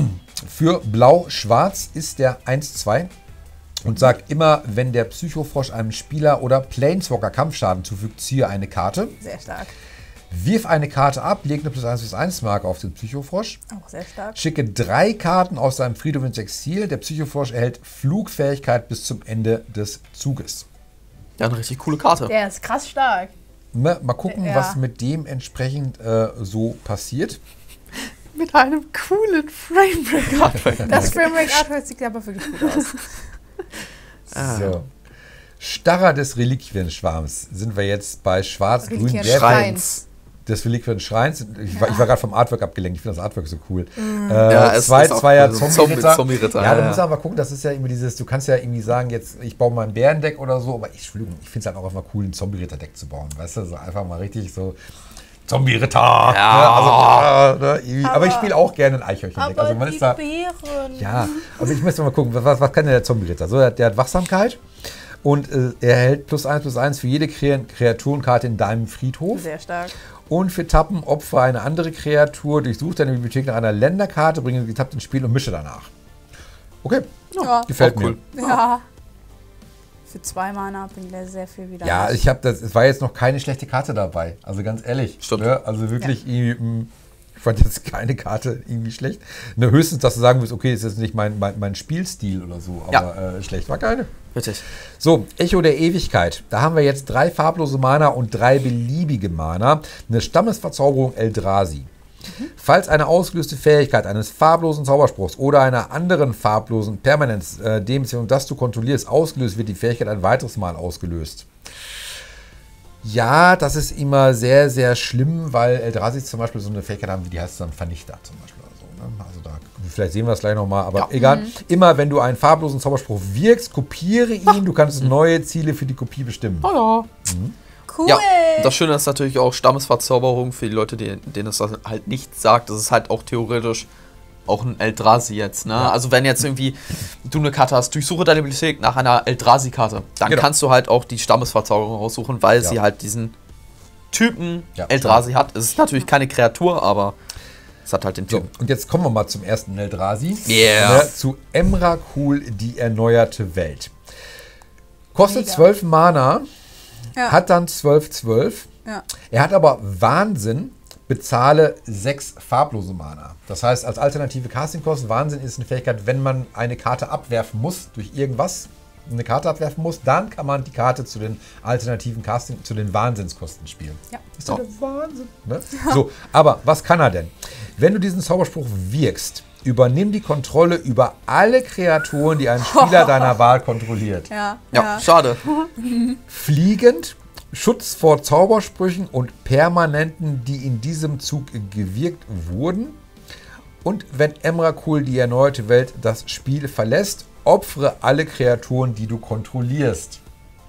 für Blau-Schwarz ist der eins zwei und sagt immer, wenn der Psychofrosch einem Spieler oder Planeswalker Kampfschaden zufügt, ziehe eine Karte. Sehr stark. Wirf eine Karte ab, leg eine plus eins plus eins Marke auf den Psychofrosch. Auch sehr stark. Schicke drei Karten aus seinem Friedhof ins Exil. Der Psychofrosch erhält Flugfähigkeit bis zum Ende des Zuges. Ja, eine richtig coole Karte. Der ist krass stark. Mal, mal gucken, Ja. was mit dem entsprechend äh, so passiert. Mit einem coolen Framebreak-Artwork. Das Framerate sieht aber wirklich gut aus. So. Starrer des Reliquienschwarms. Sind wir jetzt bei Schwarz-Grün. Reliquien Wer- Schreins. Des Reliquienschreins. Ich war, ich war gerade vom Artwork abgelenkt. Ich finde das Artwork so cool. Äh, Ja, es zwei ist auch Zweier cool. So Zombie-Ritter. Zombie-Ritter, Ja, da ja, muss ja. man aber gucken, das ist ja immer dieses, du kannst ja irgendwie sagen, jetzt ich baue mal ein Bärendeck oder so, aber ich, Entschuldigung, ich finde es halt auch immer cool, ein Zombie-Ritter-Deck zu bauen. Weißt du, so einfach mal richtig so Zombie-Ritter. Ja. Ne, also, äh, ne, irgendwie. aber, Aber- ich spiele auch gerne ein Eichhörnchen-Deck. Also man ist da. Beeren. Ja, also ich müsste mal gucken, was, was kann denn der Zombie-Ritter? So, der, der hat Wachsamkeit und äh, er erhält plus eins plus eins für jede Kre Kreaturenkarte in deinem Friedhof. Sehr stark. Und für Tappen opfer eine andere Kreatur, durchsuch deine Bibliothek nach einer Länderkarte, bringe die Tappe ins Spiel und mische danach. Okay, Ja. gefällt auch mir. cool. Ja. Für zwei Mana bringt er sehr viel wieder. Ja, ich habe das, es war jetzt noch keine schlechte Karte dabei. Also ganz ehrlich. Stimmt. Ne? Also wirklich, irgendwie, mh, ich fand jetzt keine Karte irgendwie schlecht. Ne, höchstens, dass du sagen wirst, okay, das ist jetzt nicht mein, mein, mein Spielstil oder so, aber Ja. äh, schlecht war keine. Richtig. So, Echo der Ewigkeit. Da haben wir jetzt drei farblose Mana und drei beliebige Mana. Eine Stammesverzauberung Eldrazi. Falls eine ausgelöste Fähigkeit eines farblosen Zauberspruchs oder einer anderen farblosen Permanenz, äh, dem und das du kontrollierst, ausgelöst wird, die Fähigkeit ein weiteres Mal ausgelöst. Ja, das ist immer sehr, sehr schlimm, weil Eldrazi zum Beispiel so eine Fähigkeit haben, wie die heißt dann Vernichter zum Beispiel. Oder so, ne? Also da, vielleicht sehen wir es gleich nochmal, aber Ja. egal. Immer wenn du einen farblosen Zauberspruch wirkst, kopiere ihn, du kannst neue Ziele für die Kopie bestimmen. Oh ja. Cool. Ja, das Schöne ist natürlich auch Stammesverzauberung für die Leute, die, denen es das halt nicht sagt. Das ist halt auch theoretisch auch ein Eldrazi jetzt. Ne? Ja. Also wenn jetzt irgendwie du eine Karte hast, durchsuche deine Bibliothek nach einer Eldrazi-Karte, dann Genau. kannst du halt auch die Stammesverzauberung raussuchen, weil Ja. sie halt diesen Typen Ja, Eldrazi hat. Es ist natürlich keine Kreatur, aber es hat halt den So, Typen. und jetzt kommen wir mal zum ersten Eldrazi. Yeah. Ne, zu Emrakul, die erneuerte Welt. Kostet Mega. zwölf Mana, Ja. hat dann zwölf zwölf. Ja. Er hat aber Wahnsinn, bezahle sechs farblose Mana. Das heißt, als alternative Casting-Kosten, Wahnsinn ist eine Fähigkeit, wenn man eine Karte abwerfen muss, durch irgendwas eine Karte abwerfen muss, dann kann man die Karte zu den alternativen Casting, zu den Wahnsinnskosten spielen. Ja. Ist doch der Wahnsinn. Ne? So, aber was kann er denn? Wenn du diesen Zauberspruch wirkst, übernimm die Kontrolle über alle Kreaturen, die ein Spieler deiner Wahl kontrolliert. Ja. Ja, Ja. schade. Fliegend, Schutz vor Zaubersprüchen und Permanenten, die in diesem Zug gewirkt wurden. Und wenn Emrakul, die erneuerte Welt, das Spiel verlässt, opfere alle Kreaturen, die du kontrollierst.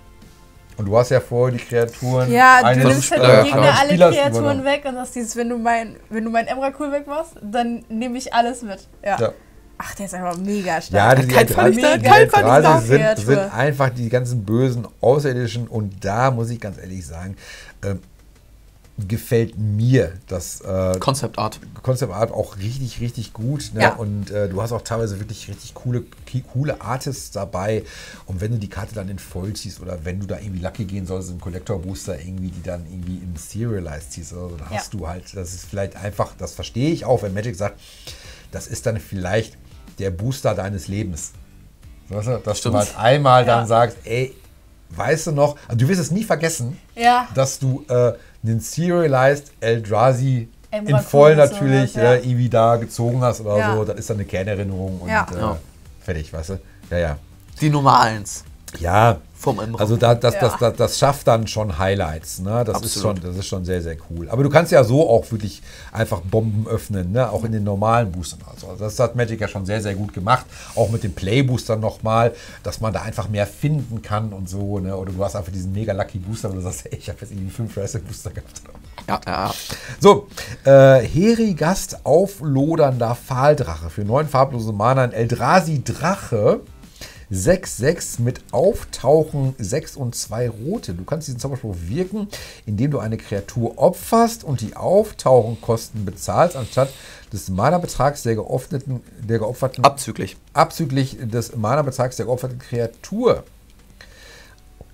Und du hast ja vorher die Kreaturen Ja, du eines, nimmst halt äh, die ja, Gegner eines alle Spielers Kreaturen übernommen. weg und das dieses, wenn du mein, wenn du mein Emrakul wegmachst, dann nehme ich alles mit. Ja. Ja. Ach, der ist einfach mega Ja, stark. die, die Kein Eldrazi- Vernichter, die kein Vernichter. Eldrazi sind, Kreatur. sind einfach die ganzen bösen Außerirdischen und da muss ich ganz ehrlich sagen, ähm, gefällt mir das äh, Concept Art. Concept Art auch richtig, richtig gut. Ne? Ja. Und äh, du hast auch teilweise wirklich richtig coole, coole Artists dabei. Und wenn du die Karte dann in Voll ziehst oder wenn du da irgendwie Lucky gehen sollst, im Collector Booster irgendwie, die dann irgendwie in Serialized ziehst, oder so, dann hast Ja. du halt, das ist vielleicht einfach, das verstehe ich auch, wenn Magic sagt, das ist dann vielleicht der Booster deines Lebens. Weißt du, dass Stimmt. du halt einmal Ja. dann sagst, ey, weißt du noch, also du wirst es nie vergessen, Ja. dass du äh, einen Serialized Eldrazi in Emrakul voll gezogen natürlich hast, ja. äh, irgendwie da gezogen hast oder Ja. so, das ist dann eine Kernerinnerung und Ja. äh, Ja. fertig, weißt du? Ja, ja. Die Nummer eins Ja, vom Emrakul. also da, das, Ja. das, das, das schafft dann schon Highlights, ne? Das ist, Absolut. schon, das ist schon sehr, sehr cool. Aber du kannst ja so auch wirklich einfach Bomben öffnen, ne? Auch in den normalen Boostern. Also das hat Magic ja schon sehr, sehr gut gemacht. Auch mit den Play-Boostern nochmal, dass man da einfach mehr finden kann und so, ne? Oder du hast einfach diesen mega Lucky Booster, wo du sagst, ey, ich habe jetzt irgendwie fünf Racing Booster gehabt. ja, ja. So, äh, Herigast auflodernder Pfahldrache für neun farblose Mana, ein Eldrazi Drache. sechs sechs mit Auftauchen sechs und zwei rote. Du kannst diesen Zauberspruch wirken, indem du eine Kreatur opferst und die Auftauchenkosten bezahlst, anstatt des Mana-Betrags der geopferten, der geopferten Abzüglich. abzüglich des Mana-Betrags der geopferten Kreatur.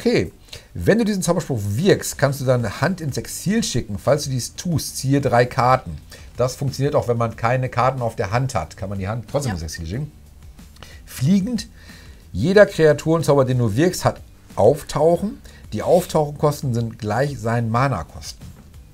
Okay. Wenn du diesen Zauberspruch wirkst, kannst du deine Hand ins Exil schicken. Falls du dies tust, ziehe drei Karten. Das funktioniert auch, wenn man keine Karten auf der Hand hat. Kann man die Hand trotzdem Ja. ins Exil schicken. Fliegend. Jeder Kreaturenzauber, den du wirkst, hat Auftauchen. Die Auftauchenkosten sind gleich seinen Mana-Kosten.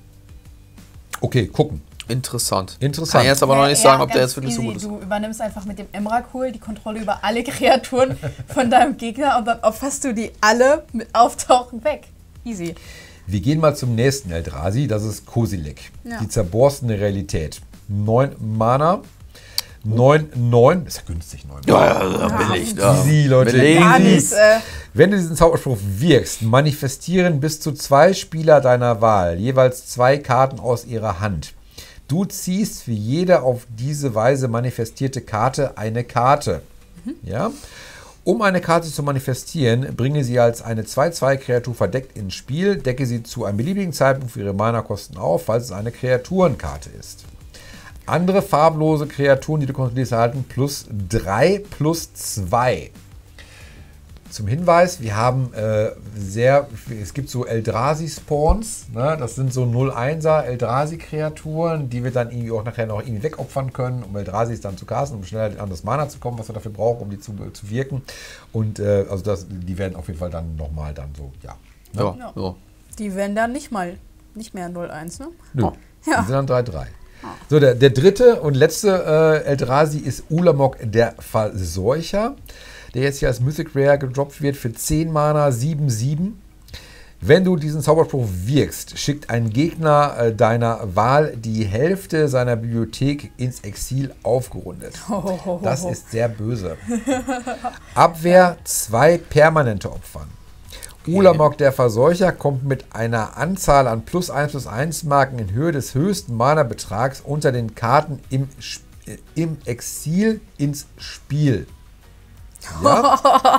Okay, gucken. Interessant. Interessant. Kann ich jetzt aber noch Ja, nicht sagen, ja, ob der ganz jetzt wirklich so easy. gut ist. Du übernimmst einfach mit dem Emrakul die Kontrolle über alle Kreaturen von deinem Gegner und dann opferst du die alle mit Auftauchen weg. Easy. Wir gehen mal zum nächsten Eldrazi, das ist Kozilek. Ja. Die zerborstene Realität. neun Mana, neun, neun, ist ja günstig, neun Mana. Ja, ja, billig. Ja. Easy, Leute. Billig. Gar Easy. nichts, äh, Wenn du diesen Zauberspruch wirkst, manifestieren bis zu zwei Spieler deiner Wahl jeweils zwei Karten aus ihrer Hand. Du ziehst für jede auf diese Weise manifestierte Karte eine Karte. Mhm. Ja? Um eine Karte zu manifestieren, bringe sie als eine zwei zwei Kreatur verdeckt ins Spiel, decke sie zu einem beliebigen Zeitpunkt für ihre Mana-Kosten auf, falls es eine Kreaturenkarte ist. Andere farblose Kreaturen, die du kontrollierst, erhalten plus drei plus zwei. Zum Hinweis, wir haben äh, sehr, es gibt so Eldrazi-Spawns, ne? Das sind so null einser Eldrazi-Kreaturen, die wir dann irgendwie auch nachher noch irgendwie wegopfern können, um Eldrasis dann zu casten, um schneller an das Mana zu kommen, was wir dafür brauchen, um die zu, zu wirken. Und äh, also das, die werden auf jeden Fall dann nochmal dann so, ja. Ne? Ja, so. die werden dann nicht mal, nicht mehr null eins, ne? Nö, Oh. Ja. die sind dann drei drei. So, der, der dritte und letzte äh, Eldrazi ist Ulamog der Verseucher, der jetzt hier als Mythic Rare gedroppt wird für zehn Mana, sieben sieben. Wenn du diesen Zauberspruch wirkst, schickt ein Gegner äh, deiner Wahl die Hälfte seiner Bibliothek ins Exil aufgerundet. Das ist sehr böse. Abwehr, zwei permanente Opfern. Ulamog der Verseucher kommt mit einer Anzahl an plus eins plus eins Marken in Höhe des höchsten Mana-Betrags unter den Karten im, Sp- äh, im Exil ins Spiel. Ja?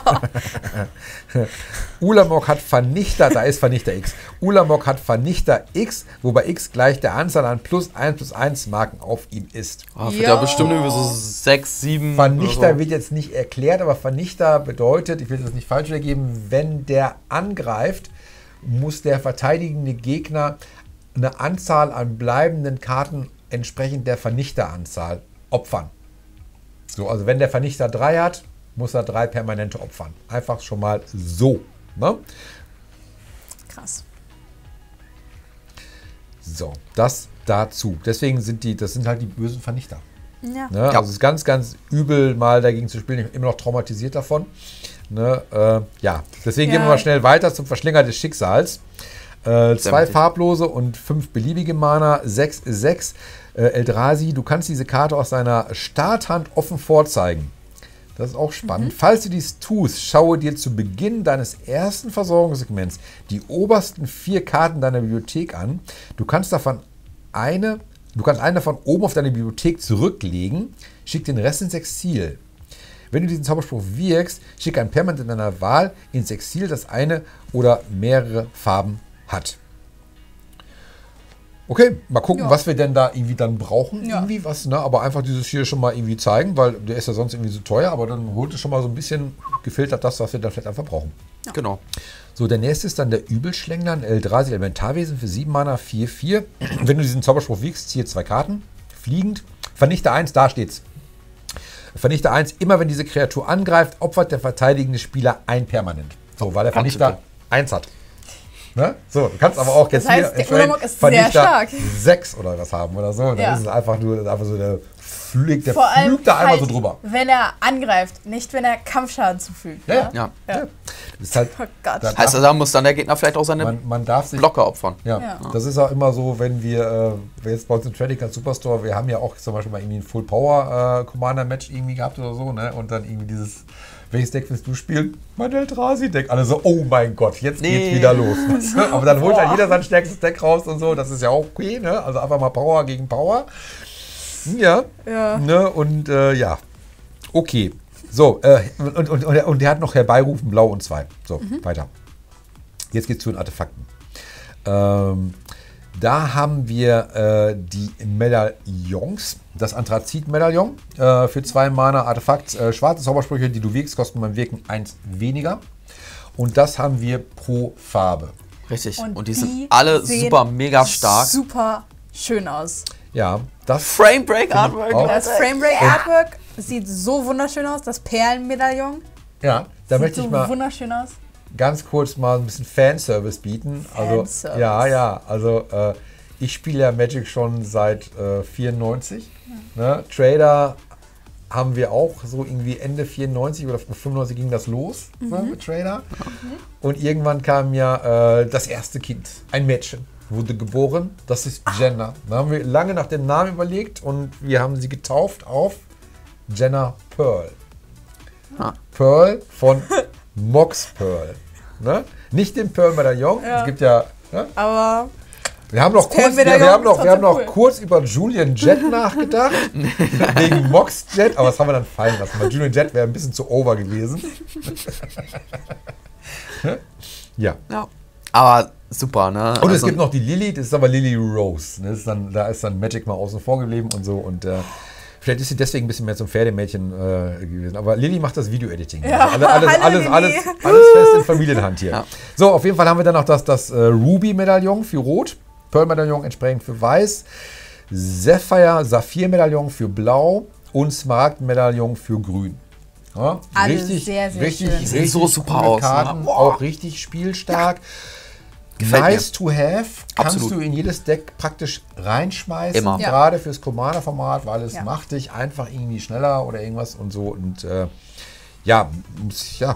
Ulamog hat Vernichter, da ist Vernichter X. Ulamog hat Vernichter X, wobei X gleich der Anzahl an plus eins plus eins Marken auf ihm ist. Ah, wird Ja. ja bestimmt irgendwie so sechs, sieben. Vernichter oder so. wird jetzt nicht erklärt, aber Vernichter bedeutet, ich will das nicht falsch wiedergeben, wenn der angreift, muss der verteidigende Gegner eine Anzahl an bleibenden Karten entsprechend der Vernichteranzahl opfern. So, also wenn der Vernichter drei hat, muss er drei permanente opfern. Einfach schon mal so. Ne? Krass. So, das dazu. Deswegen sind die, das sind halt die bösen Vernichter. Ja. Ne? Also es ist ganz, ganz übel, mal dagegen zu spielen. Ich bin immer noch traumatisiert davon. Ne? Äh, ja, deswegen Ja. gehen wir mal schnell weiter zum Verschlinger des Schicksals. Äh, zwei wichtig. farblose und fünf beliebige Mana, sechs sechs. Äh, Eldrazi, du kannst diese Karte aus deiner Starthand offen vorzeigen. Das ist auch spannend. Falls du dies tust, schaue dir zu Beginn deines ersten Versorgungssegments die obersten vier Karten deiner Bibliothek an. Du kannst davon eine, du kannst eine davon oben auf deine Bibliothek zurücklegen, schick den Rest ins Exil. Wenn du diesen Zauberspruch wirkst, schick ein Permanent deiner Wahl ins Exil, das eine oder mehrere Farben hat. Okay, mal gucken, Ja. was wir denn da irgendwie dann brauchen. Ja. Irgendwie was, ne? Aber einfach dieses hier schon mal irgendwie zeigen, weil der ist ja sonst irgendwie so teuer, aber dann holt es schon mal so ein bisschen gefiltert das, was wir dann vielleicht einfach brauchen. Genau. So, der nächste ist dann der Übelschlängler, ein Eldrazi Elementarwesen für sieben Mana, vier vier. Wenn du diesen Zauberspruch wiegst, ziehe zwei Karten. Fliegend. Vernichte eins, da steht's. Vernichte eins, immer wenn diese Kreatur angreift, opfert der verteidigende Spieler ein Permanent. So, weil der Vernichter eins hat. Ne? So, du kannst aber auch jetzt Das heißt, hier der entsprechend Ulamog ist sehr stark. sechs oder was haben oder so. Dann Ja. ist es einfach nur einfach so, der fliegt, der Vor allem fliegt da einmal halt, so drüber. wenn er angreift, nicht wenn er Kampfschaden zufügt. Ja, ne? Ja. Ja. Das ist halt, Oh Gott. da- Heißt also, da muss dann der Gegner vielleicht auch seine man, man darf sich Blocker opfern. Ja, Ja. das ist auch immer so, wenn wir, äh, jetzt bei uns im Trading Card Superstore, wir haben ja auch zum Beispiel mal irgendwie ein Full Power äh, Commander Match irgendwie gehabt oder so, ne? Und dann irgendwie dieses, welches Deck willst du spielen? Mein Eldrazi-Deck. Alle so, oh mein Gott, jetzt Nee. geht's wieder los. Weißt du? Aber dann holt halt jeder sein stärkstes Deck raus und so, das ist ja auch okay, ne? Also einfach mal Power gegen Power. Ja. Ja. Ne? Und äh, ja, okay. So, äh, und, und, und, und der hat noch herbeirufen, blau und zwei. So, weiter. Jetzt geht's zu den Artefakten. Ähm, da haben wir äh, die Medaillons, das Anthrazit-Medaillon äh, für zwei Mana Artefakt. Äh, schwarze Zaubersprüche, die du wirkst, kosten beim Wirken eins weniger. Und das haben wir pro Farbe. Richtig. Und, Und die, die sind alle sehen super mega stark. Super schön aus. Ja, das Frame Break Artwork. auch. Das Frame Break Artwork sieht so wunderschön aus. Das Perlenmedaillon ja, da sieht möchte so ich mal wunderschön aus. ganz kurz mal ein bisschen Fanservice bieten. Also Fanservice. ja, ja, also äh, ich spiele ja Magic schon seit äh, vierundneunzig. Ne? Trader haben wir auch so irgendwie Ende vierundneunzig oder fünfundneunzig ging das los, ne, mit Trader. Und irgendwann kam ja äh, das erste Kind, ein Mädchen, wurde geboren. Das ist Jenna. Da haben wir lange nach dem Namen überlegt und wir haben sie getauft auf Jenna Pearl. Ah. Pearl von Mox Pearl. Ne? Nicht den Pearl Medaillon. Ja. Es gibt ja. Ne? Aber Wir haben noch Pearl kurz, wir, wir Medaillon haben noch, ist wir haben noch trotzdem cool. kurz über Julian Jet nachgedacht. Wegen Mox Jet, aber das haben wir dann fallen lassen, weil Julian Jet wäre ein bisschen zu over gewesen. Ja. Ja. Aber super, ne? Und es Also- gibt noch die Lily, das ist aber Lily Rose. Das ist dann, da ist dann Magic mal außen vor geblieben und so. Und äh, vielleicht ist sie deswegen ein bisschen mehr zum Pferdemädchen äh, gewesen. Aber Lily macht das Video-Editing. Ja, Also alles, alles, hallo, alles, Lilly. alles, alles fest in Familienhand hier. Ja. So, auf jeden Fall haben wir dann noch das, das äh, Ruby-Medaillon für Rot, Pearl-Medaillon entsprechend für Weiß, Sapphire, Saphir-Medaillon für Blau und Smaragd-Medaillon für Grün. Ja, Alle richtig, sehr, sehr richtig, schön. richtig Sehen so super coole aus, ne? Karten, Boah. auch richtig spielstark. Gefällt Nice to have, kannst Absolut. du in jedes Deck praktisch reinschmeißen, Immer. Ja. gerade fürs Commander-Format, weil es Ja. macht dich einfach irgendwie schneller oder irgendwas und so. Und äh, ja, muss- ja,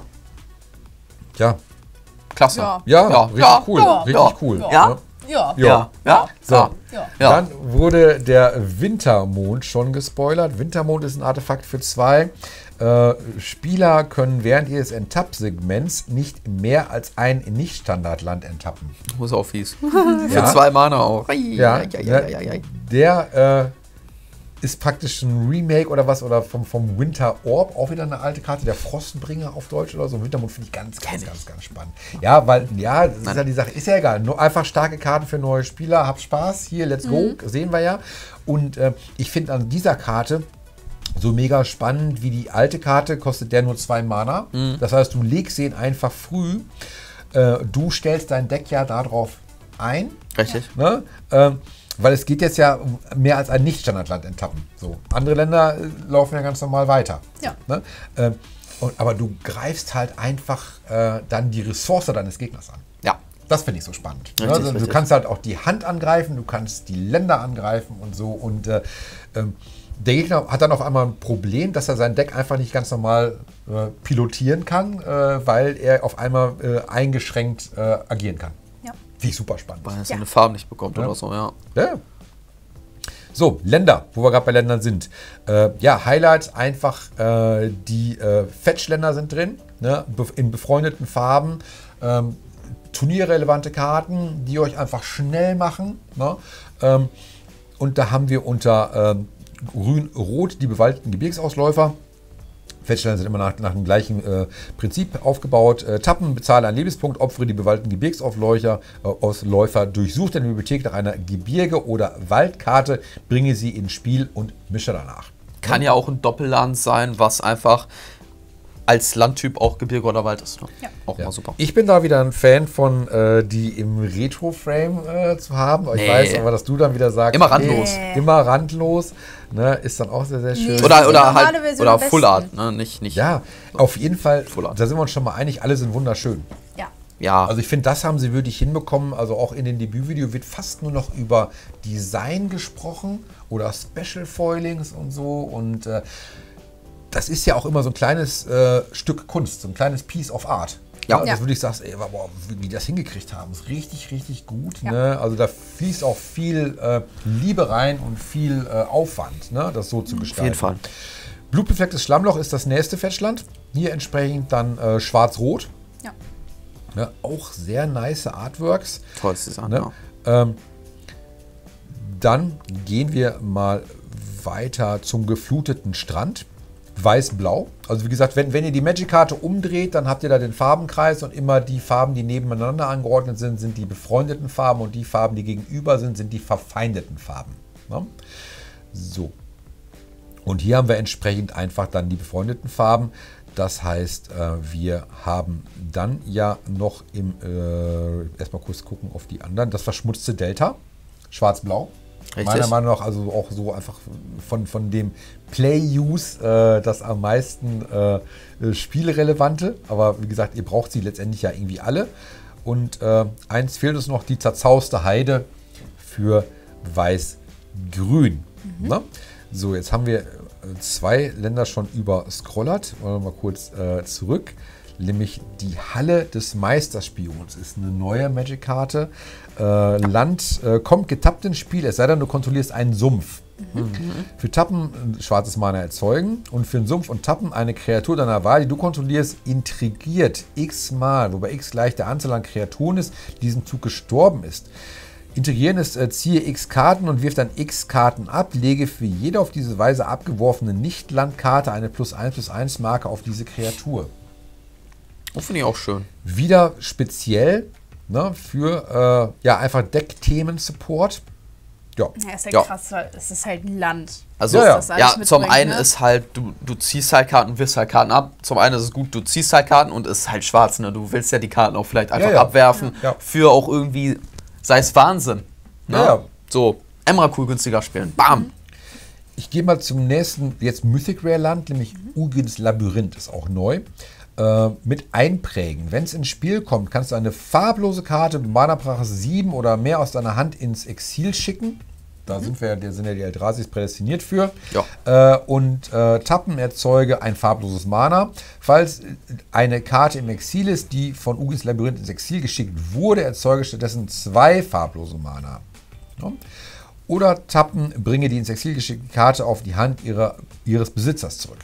ja, Klasse. Ja. ja, Ja. richtig Ja. cool, Ja. richtig Ja. cool. Ja. ne? ja. Ja. Ja. Ja. So. Ja. Ja. Ja. Dann wurde der Wintermond schon gespoilert. Wintermond ist ein Artefakt für zwei. Äh, Spieler können während ihres Enttapp-Segments nicht mehr als ein Nicht-Standardland enttappen. Muss auch fies. Ja. Für zwei Mana auch. Ja, Ja, ja, ja, ja, ja. der äh, ist praktisch ein Remake oder was oder vom, vom Winter Orb, auch wieder eine alte Karte, der Frostbringer auf Deutsch oder so. Wintermond finde ich ganz, ganz, Kenn ganz, ganz spannend. Ja, weil, ja, das ist ja die Sache, ist ja egal. Nur einfach starke Karten für neue Spieler, habt Spaß, hier, let's go, sehen wir ja. Und äh, ich finde an dieser Karte so mega spannend wie die alte Karte, kostet der nur zwei Mana. Das heißt, du legst ihn einfach früh. Äh, du stellst dein Deck ja darauf ein. Richtig. Ne? Ähm, weil es geht jetzt ja um mehr als ein Nicht-Standardland enttappen. So. Andere Länder äh, laufen ja ganz normal weiter. Ja. Ne? Ähm, und, aber du greifst halt einfach äh, dann die Ressource deines Gegners an. Ja. Das finde ich so spannend. Richtig, ne? Also, du richtig. kannst halt auch die Hand angreifen, du kannst die Länder angreifen und so. Und äh, ähm, der Gegner hat dann auf einmal ein Problem, dass er sein Deck einfach nicht ganz normal äh, pilotieren kann, äh, weil er auf einmal äh, eingeschränkt äh, agieren kann. Ja. Finde ich super spannend. Weil er Ja. seine Farben nicht bekommt Ja. oder so, ja. Ja. So, Länder, wo wir gerade bei Ländern sind. Äh, ja, Highlight einfach, äh, die äh, Fetch-Länder sind drin, ne, be in befreundeten Farben. Ähm, turnierrelevante Karten, die euch einfach schnell machen. Ne? Ähm, und da haben wir unter ähm, Grün-Rot die bewaldeten Gebirgsausläufer. Fetchländer sind immer nach, nach dem gleichen äh, Prinzip aufgebaut. Äh, Tappen, bezahle einen Lebenspunkt, opfere die bewaldeten Gebirgsausläufer, äh, Ausläufer, durchsuche deine Bibliothek nach einer Gebirge- oder Waldkarte, bringe sie ins Spiel und mische danach. Kann ja auch ein Doppelland sein, was einfach als Landtyp auch Gebirge oder Wald ist. Ne? Ja. Auch Ja. mal super. Ich bin da wieder ein Fan von, äh, die im Retro-Frame äh, zu haben. Ich Nee. weiß aber, dass du dann wieder sagst, Immer randlos. nee, immer randlos. Ne, ist dann auch sehr, sehr schön. Nee. Oder, Die oder normale halt Version oder am Full besten. Art, ne? Nicht, nicht. Ja, auf jeden Fall, Full Art. da sind wir uns schon mal einig, alle sind wunderschön. Ja. Ja. Also ich finde, das haben sie wirklich hinbekommen. Also auch in den Debütvideo wird fast nur noch über Design gesprochen oder Special Foilings und so. Und äh, das ist ja auch immer so ein kleines äh, Stück Kunst, so ein kleines Piece of Art. Ja. Das Ja. würde ich sagen, ey, boah, wie die das hingekriegt haben, ist richtig, richtig gut. Ja. Ne? Also da fließt auch viel äh, Liebe rein und viel äh, Aufwand, ne? Das so zu gestalten. Auf jeden Fall. Blutbeflecktes Schlammloch ist das nächste Fetchland. Hier entsprechend dann äh, schwarz-rot. Ja. Ne? Auch sehr nice Artworks. Tolles Design. Ne? Ja. Ähm, dann gehen wir mal weiter zum gefluteten Strand. Weiß-blau. Also wie gesagt, wenn, wenn ihr die Magic-Karte umdreht, dann habt ihr da den Farbenkreis und immer die Farben, die nebeneinander angeordnet sind, sind die befreundeten Farben und die Farben, die gegenüber sind, sind die verfeindeten Farben. Ne? So. Und hier haben wir entsprechend einfach dann die befreundeten Farben. das heißt, äh, wir haben dann ja noch im, äh, erstmal kurz gucken auf die anderen, das verschmutzte Delta, schwarz-blau. Richtig. Meiner Meinung nach also auch so einfach von, von dem Play-Use äh, das am meisten äh, spielrelevante. Aber wie gesagt, ihr braucht sie letztendlich ja irgendwie alle. Und äh, eins fehlt uns noch, die zerzauste Heide für weiß-grün. Mhm. Ne? So, jetzt haben wir zwei Länder schon überscrollert. Wollen wir mal kurz äh, zurück. Nämlich die Halle des Meisterspions ist eine neue Magic-Karte. Äh, Land äh, kommt getappt ins Spiel, es sei denn, du kontrollierst einen Sumpf. Mhm. Für Tappen ein schwarzes Mana erzeugen und für einen Sumpf und Tappen eine Kreatur deiner Wahl, die du kontrollierst, intrigiert x-mal, wobei x gleich der Anzahl an Kreaturen ist, die diesen Zug gestorben ist. Integrieren ist, äh, ziehe x Karten und wirf dann x Karten ab, lege für jede auf diese Weise abgeworfene Nicht-Landkarte eine plus eins plus eins Marke auf diese Kreatur. Das finde ich auch schön. Wieder speziell, ne, für äh, ja, einfach Deck-Themen-Support. Ja. Ja, ist halt Ja. krass, weil es ist halt ein Land. Also, Ja, ja, ja. Das alles ja zum mitbringt, einen ne? ist halt, du, du ziehst halt Karten, wirfst halt Karten ab. Zum einen ist es gut, du ziehst halt Karten und es ist halt schwarz. Ne? Du willst ja die Karten auch vielleicht einfach Ja, ja. abwerfen. Ja. Für auch irgendwie, sei es Wahnsinn. Ne? Ja, ja. So, Emrakul günstiger spielen. Bam! Ich gehe mal zum nächsten, jetzt Mythic Rare Land, nämlich Ugins Labyrinth, ist auch neu. Äh, mit Einprägen. Wenn es ins Spiel kommt, kannst du eine farblose Karte mit Mana-Praxis sieben oder mehr aus deiner Hand ins Exil schicken. Da sind wir, da sind ja die Eldrasis prädestiniert für. Ja. Äh, und äh, tappen erzeuge ein farbloses Mana. Falls eine Karte im Exil ist, die von Ugins Labyrinth ins Exil geschickt wurde, erzeuge stattdessen zwei farblose Mana. Ja. Oder tappen, bringe die ins Exil geschickte Karte auf die Hand ihrer, ihres Besitzers zurück.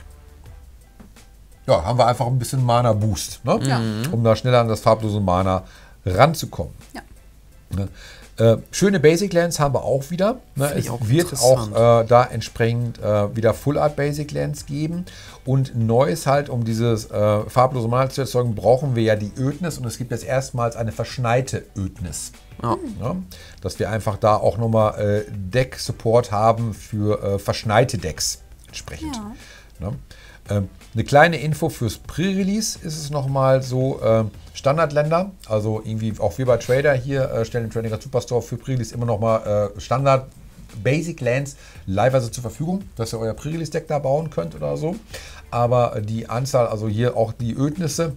Ja, haben wir einfach ein bisschen Mana-Boost, ne? Ja. Um da schneller an das farblose Mana ranzukommen. Ja. Ne? Äh, schöne Basic Lands haben wir auch wieder. Ne? Finde ich Es auch wird interessant. auch äh, da entsprechend äh, wieder Full Art Basic Lands geben. Und neu ist halt, um dieses äh, farblose Mana zu erzeugen, brauchen wir ja die Ödnis. Und es gibt jetzt erstmals eine verschneite Ödnis. Ja. Ja? Dass wir einfach da auch nochmal äh, Deck-Support haben für äh, verschneite Decks entsprechend. Ja. Ne? Ähm, eine kleine Info fürs Pre-Release ist es nochmal so, äh, Standardländer, also irgendwie auch wir bei Trader hier äh, stellen im Trading Card Superstore für Pre-Release immer nochmal äh, Standard Basic Lands leihweise zur Verfügung, dass ihr euer Pre-Release-Deck da bauen könnt oder so. Aber äh, die Anzahl, also hier auch die Ödnisse,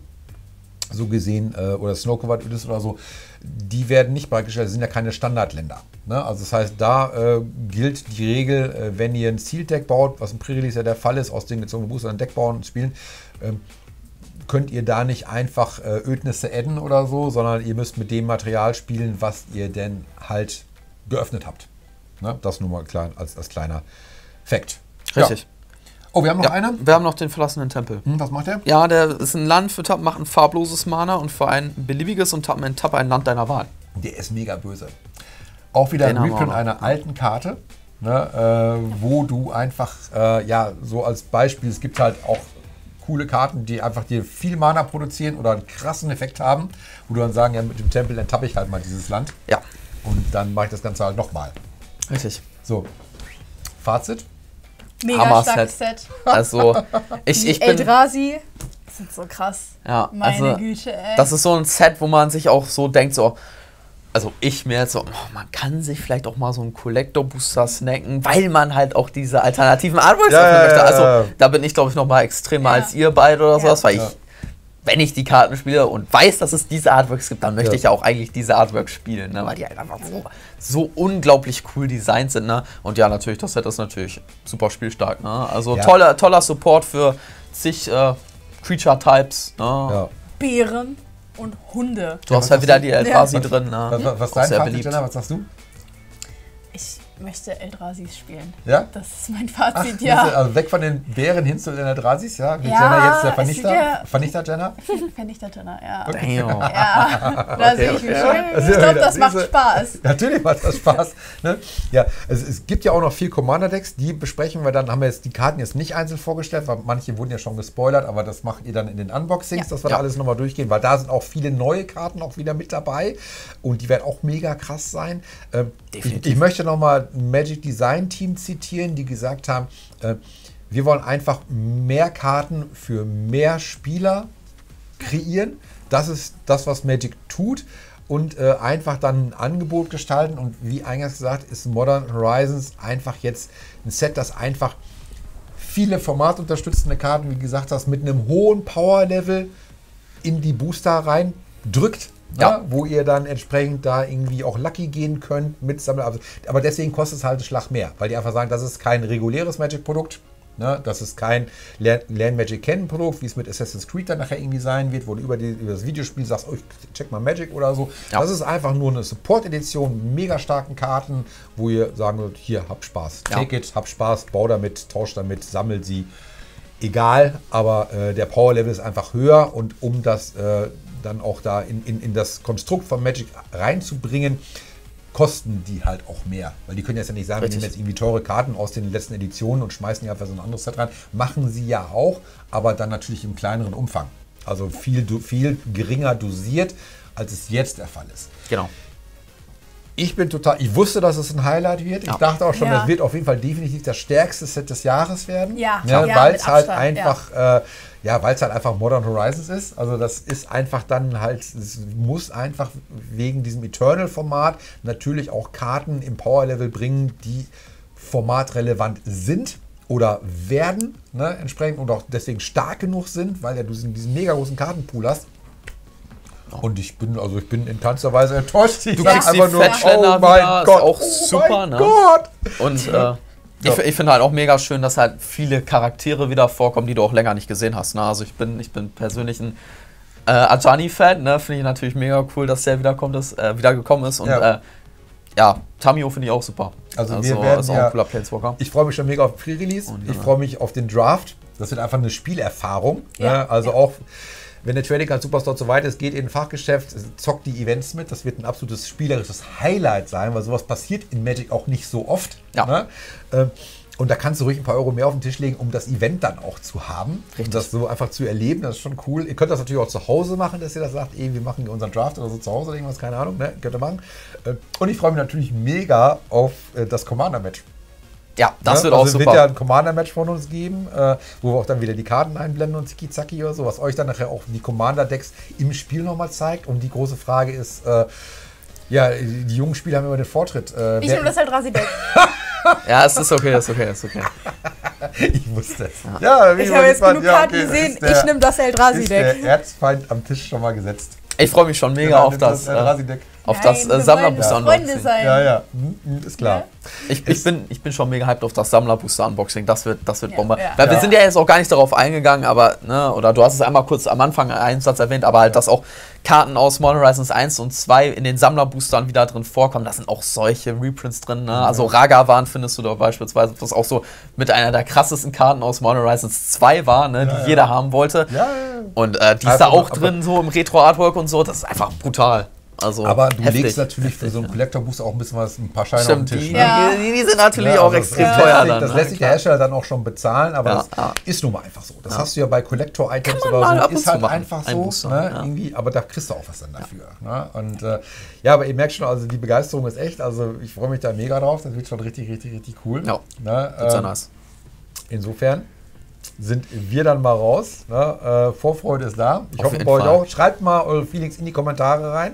so gesehen, äh, oder Snow-Covered-Ödnisse oder so, die werden nicht bereitgestellt, das sind ja keine Standardländer. Ne? Also das heißt, da äh, gilt die Regel, äh, wenn ihr ein Zieldeck baut, was im Pre-Release ja der Fall ist, aus den gezogenen Booster ein Deck bauen und spielen, ähm, könnt ihr da nicht einfach äh, Ödnisse adden oder so, sondern ihr müsst mit dem Material spielen, was ihr denn halt geöffnet habt. Ne? Das nur mal klein, als, als kleiner Fact. Richtig. Ja. Oh, wir haben noch Ja, eine. wir haben noch den verlassenen Tempel. Hm, was macht der? Ja, der ist ein Land für Tappen, macht ein farbloses Mana und für ein beliebiges und Tappen in Tappe ein Land deiner Wahl. Der ist mega böse. Auch wieder ein Den haben wir Reprint auch noch. einer alten Karte, ne, äh, wo du einfach, äh, ja, so als Beispiel, es gibt halt auch coole Karten, die einfach dir viel Mana produzieren oder einen krassen Effekt haben, wo du dann sagen, ja, mit dem Tempel dann tappe ich halt mal dieses Land Ja, und dann mache ich das Ganze halt nochmal. richtig. So, Fazit. Mega Hammer starkes Set. Set. Also, ich, Die ich bin... Eldrazi sind so krass. Ja, Meine also, Güte, ey. das ist so ein Set, wo man sich auch so denkt, so, also ich mir jetzt so, oh, man kann sich vielleicht auch mal so einen Collector-Booster snacken, weil man halt auch diese alternativen Artworks Ja, öffnen ja, möchte. ja, Also ja. da bin ich, glaube ich, noch mal extremer Ja. als ihr beide oder Ja. sowas, weil Ja. ich, wenn ich die Karten spiele und weiß, dass es diese Artworks gibt, dann möchte Ja. ich ja auch eigentlich diese Artworks spielen, ne? Weil die halt einfach so, so unglaublich cool designt sind. Ne? Und ja, natürlich, das Set ist natürlich super spielstark. Ne? Also Ja. toller, toller Support für zig äh, Creature-Types. Ne? Ja. Bären und Hunde. Du Ja, hast was halt wieder sagst die du? Eldrazi Ja. drin. Ne? Was, was, was Auch dein sehr Fazit, beliebt. Jenna? Was sagst du? Ich möchte Eldrasis spielen. Ja? Das ist mein Ach, Fazit, ja. ja. Also weg von den Bären hin zu den Eldrasis, ja? Mit Ja, Jenna jetzt der es Vernichter? sieht ja- Vernichter Jenna? Vernichter-Tenor, ja. Damn. Ja, da sehe ich mich schon. Das Ich ist ja glaube, wieder- das macht siehste- Spaß. Natürlich macht das Spaß. Ne? Ja, es, es gibt ja auch noch viel Commander-Decks, die besprechen wir dann, haben wir jetzt die Karten jetzt nicht einzeln vorgestellt, weil manche wurden ja schon gespoilert, aber das macht ihr dann in den Unboxings, Ja. dass wir Ja. da alles nochmal durchgehen, weil da sind auch viele neue Karten auch wieder mit dabei und die werden auch mega krass sein. Ähm, ich, Definitiv. ich möchte nochmal ein Magic Design Team zitieren, die gesagt haben, äh, wir wollen einfach mehr Karten für mehr Spieler kreieren. Das ist das, was Magic tut. Und äh, einfach dann ein Angebot gestalten. Und wie eingangs gesagt, ist Modern Horizons einfach jetzt ein Set, das einfach viele formatunterstützende Karten, wie gesagt hast, mit einem hohen Power-Level in die Booster rein drückt. Ja. Ja, wo ihr dann entsprechend da irgendwie auch Lucky gehen könnt mit Sammler. Aber deswegen kostet es halt einen Schlag mehr, weil die einfach sagen, das ist kein reguläres Magic-Produkt. Ne, das ist kein Lern Magic kennen Produkt, wie es mit Assassin's Creed dann nachher irgendwie sein wird, wo du über, die, über das Videospiel sagst, oh, ich check mal Magic oder so. Ja. Das ist einfach nur eine Support-Edition, mega starken Karten, wo ihr sagen würdet, hier, habt Spaß. Ja. Take it, habt Spaß, bau damit, tauscht damit, sammelt sie. Egal, aber äh, der Power-Level ist einfach höher und um das äh, dann auch da in, in, in das Konstrukt von Magic reinzubringen, kosten die halt auch mehr. Weil die können jetzt ja nicht sagen, Richtig. wir nehmen jetzt irgendwie teure Karten aus den letzten Editionen und schmeißen die einfach so ein anderes Set rein. Machen sie ja auch, aber dann natürlich im kleineren Umfang. Also viel, viel geringer dosiert, als es jetzt der Fall ist. Genau. Ich bin total, ich wusste, dass es ein Highlight wird. Ja. Ich dachte auch schon, ja. das wird auf jeden Fall definitiv das stärkste Set des Jahres werden. Ja, ja, ja weil es halt einfach, ja, äh, ja weil es halt einfach Modern Horizons ist. Also das ist einfach dann halt, es muss einfach wegen diesem Eternal-Format natürlich auch Karten im Power-Level bringen, die formatrelevant sind oder werden, ne, entsprechend und auch deswegen stark genug sind, weil ja du diesen, diesen mega großen Kartenpool hast. Und ich bin, also ich bin in keinster Weise enttäuscht. Ich du kriegst einfach nur, oh mein Gott, auch super, ne? Gott. Und äh, ich, ich finde halt auch mega schön, dass halt viele Charaktere wieder vorkommen, die du auch länger nicht gesehen hast. Ne? Also ich bin, ich bin persönlich ein äh, Ajani-Fan, ne? Finde ich natürlich mega cool, dass der wiederkommt ist, äh, wiedergekommen ist. Und ja, äh, ja Tamiyo finde ich auch super. Also, also wir werden ist auch ja, ein cooler Planeswalker. Ich freue mich schon mega auf Pre-Release. Ich ja. freue mich auf den Draft. Das wird einfach eine Spielerfahrung. Ja. Ne? Also ja. auch wenn der Trading als Superstore so weit ist, geht in ein Fachgeschäft, zockt die Events mit. Das wird ein absolutes spielerisches Highlight sein, weil sowas passiert in Magic auch nicht so oft. Ja. Ne? Und da kannst du ruhig ein paar Euro mehr auf den Tisch legen, um das Event dann auch zu haben. Richtig. Und das so einfach zu erleben, das ist schon cool. Ihr könnt das natürlich auch zu Hause machen, dass ihr das sagt, ey, wir machen unseren Draft oder so zu Hause oder irgendwas, keine Ahnung, ne? Könnt ihr machen. Und ich freue mich natürlich mega auf das Commander-Match. Ja, das ne? wird auch also super. Es wird ja ein Commander-Match von uns geben, äh, wo wir auch dann wieder die Karten einblenden und Ziki-Zaki oder so, was euch dann nachher auch die Commander-Decks im Spiel nochmal zeigt. Und die große Frage ist, äh, ja, die jungen Spieler haben immer den Vortritt. Äh, ich nehme das Eldrazi-Deck. Ja, es ist okay, es ist okay, es ist okay. Ich wusste es. Ja. Ja, ich habe jetzt genug ja, okay, Karten gesehen, der, ich nehme das Eldrazi-Deck. Der Erzfeind am Tisch schon mal gesetzt. Ich freue mich schon mega ja, auf das, das äh, auf Nein, das äh, Sammlerbooster-Unboxing. Ja, ja, hm, ist klar. Ja. Ich, ich, bin, ich bin schon mega hyped auf das Sammlerbooster-Unboxing. Das wird, das wird ja, Bombe. Ja. Weil wir ja. sind ja jetzt auch gar nicht darauf eingegangen, aber, ne, oder du hast es einmal kurz am Anfang einen Satz erwähnt, aber halt, dass auch Karten aus Modern Horizons eins und zwei in den Sammlerboostern wieder drin vorkommen. Da sind auch solche Reprints drin. Ne? Mhm. Also Ragavan findest du da beispielsweise, was auch so mit einer der krassesten Karten aus Modern Horizons zwei war, ne? Ja, die ja. jeder haben wollte. Ja, ja. Und äh, die ist also, da auch drin, so im Retro-Artwork und so. Das ist einfach brutal. Also aber du heftig, legst natürlich heftig, für so einen Collector-Booster auch ein bisschen was, ein paar Scheine Stimmt, auf den Tisch. Die, ne? ja. die, die sind natürlich ja, auch also extrem das teuer lässt, dann. Das ne? lässt sich der Hersteller dann auch schon bezahlen, aber ja, das ja. ist nun mal einfach so. Das ja. hast du ja bei Collector-Items oder so. Ist halt einfach so. Booster, ne? ja. Irgendwie, aber da kriegst du auch was dann dafür. Ja. Ne? Und äh, ja, aber ihr merkt schon, also die Begeisterung ist echt. Also ich freue mich da mega drauf. Das wird schon richtig, richtig, richtig cool. Ja, ne? ähm, sehr nice. Insofern sind wir dann mal raus. Ne? Äh, Vorfreude ist da. Ich Auf hoffe bei euch auch. Schreibt mal eure Feelings in die Kommentare rein.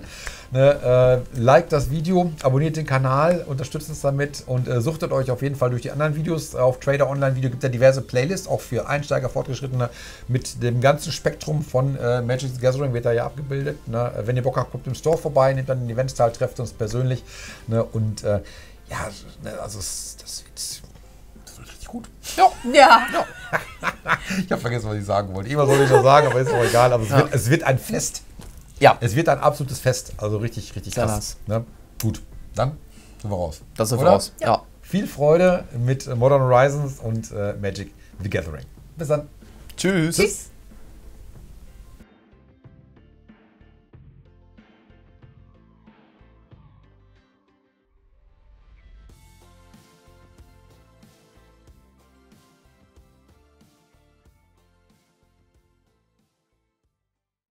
Ne, äh, liked das Video, abonniert den Kanal, unterstützt uns damit und äh, suchtet euch auf jeden Fall durch die anderen Videos. Auf Trader Online Video gibt es ja diverse Playlists, auch für Einsteiger, Fortgeschrittene, mit dem ganzen Spektrum von äh, Magic the Gathering wird da ja abgebildet. Ne? Wenn ihr Bock habt, kommt im Store vorbei, nehmt dann den Events teil, trefft uns persönlich. Ne? Und äh, ja, ne, also das, das, wird, das wird richtig gut. Ja. ja. ja. Ich habe vergessen, was ich sagen wollte. Immer soll ich noch sagen, aber ist auch egal. Aber es, ja. wird, es wird ein Fest. Ja. Es wird ein absolutes Fest. Also richtig, richtig Sehr krass. Ne? Gut, dann sind wir raus. Das sind wir raus. Ja. ja. Viel Freude mit Modern Horizons und äh, Magic the Gathering. Bis dann. Tschüss. Tschüss.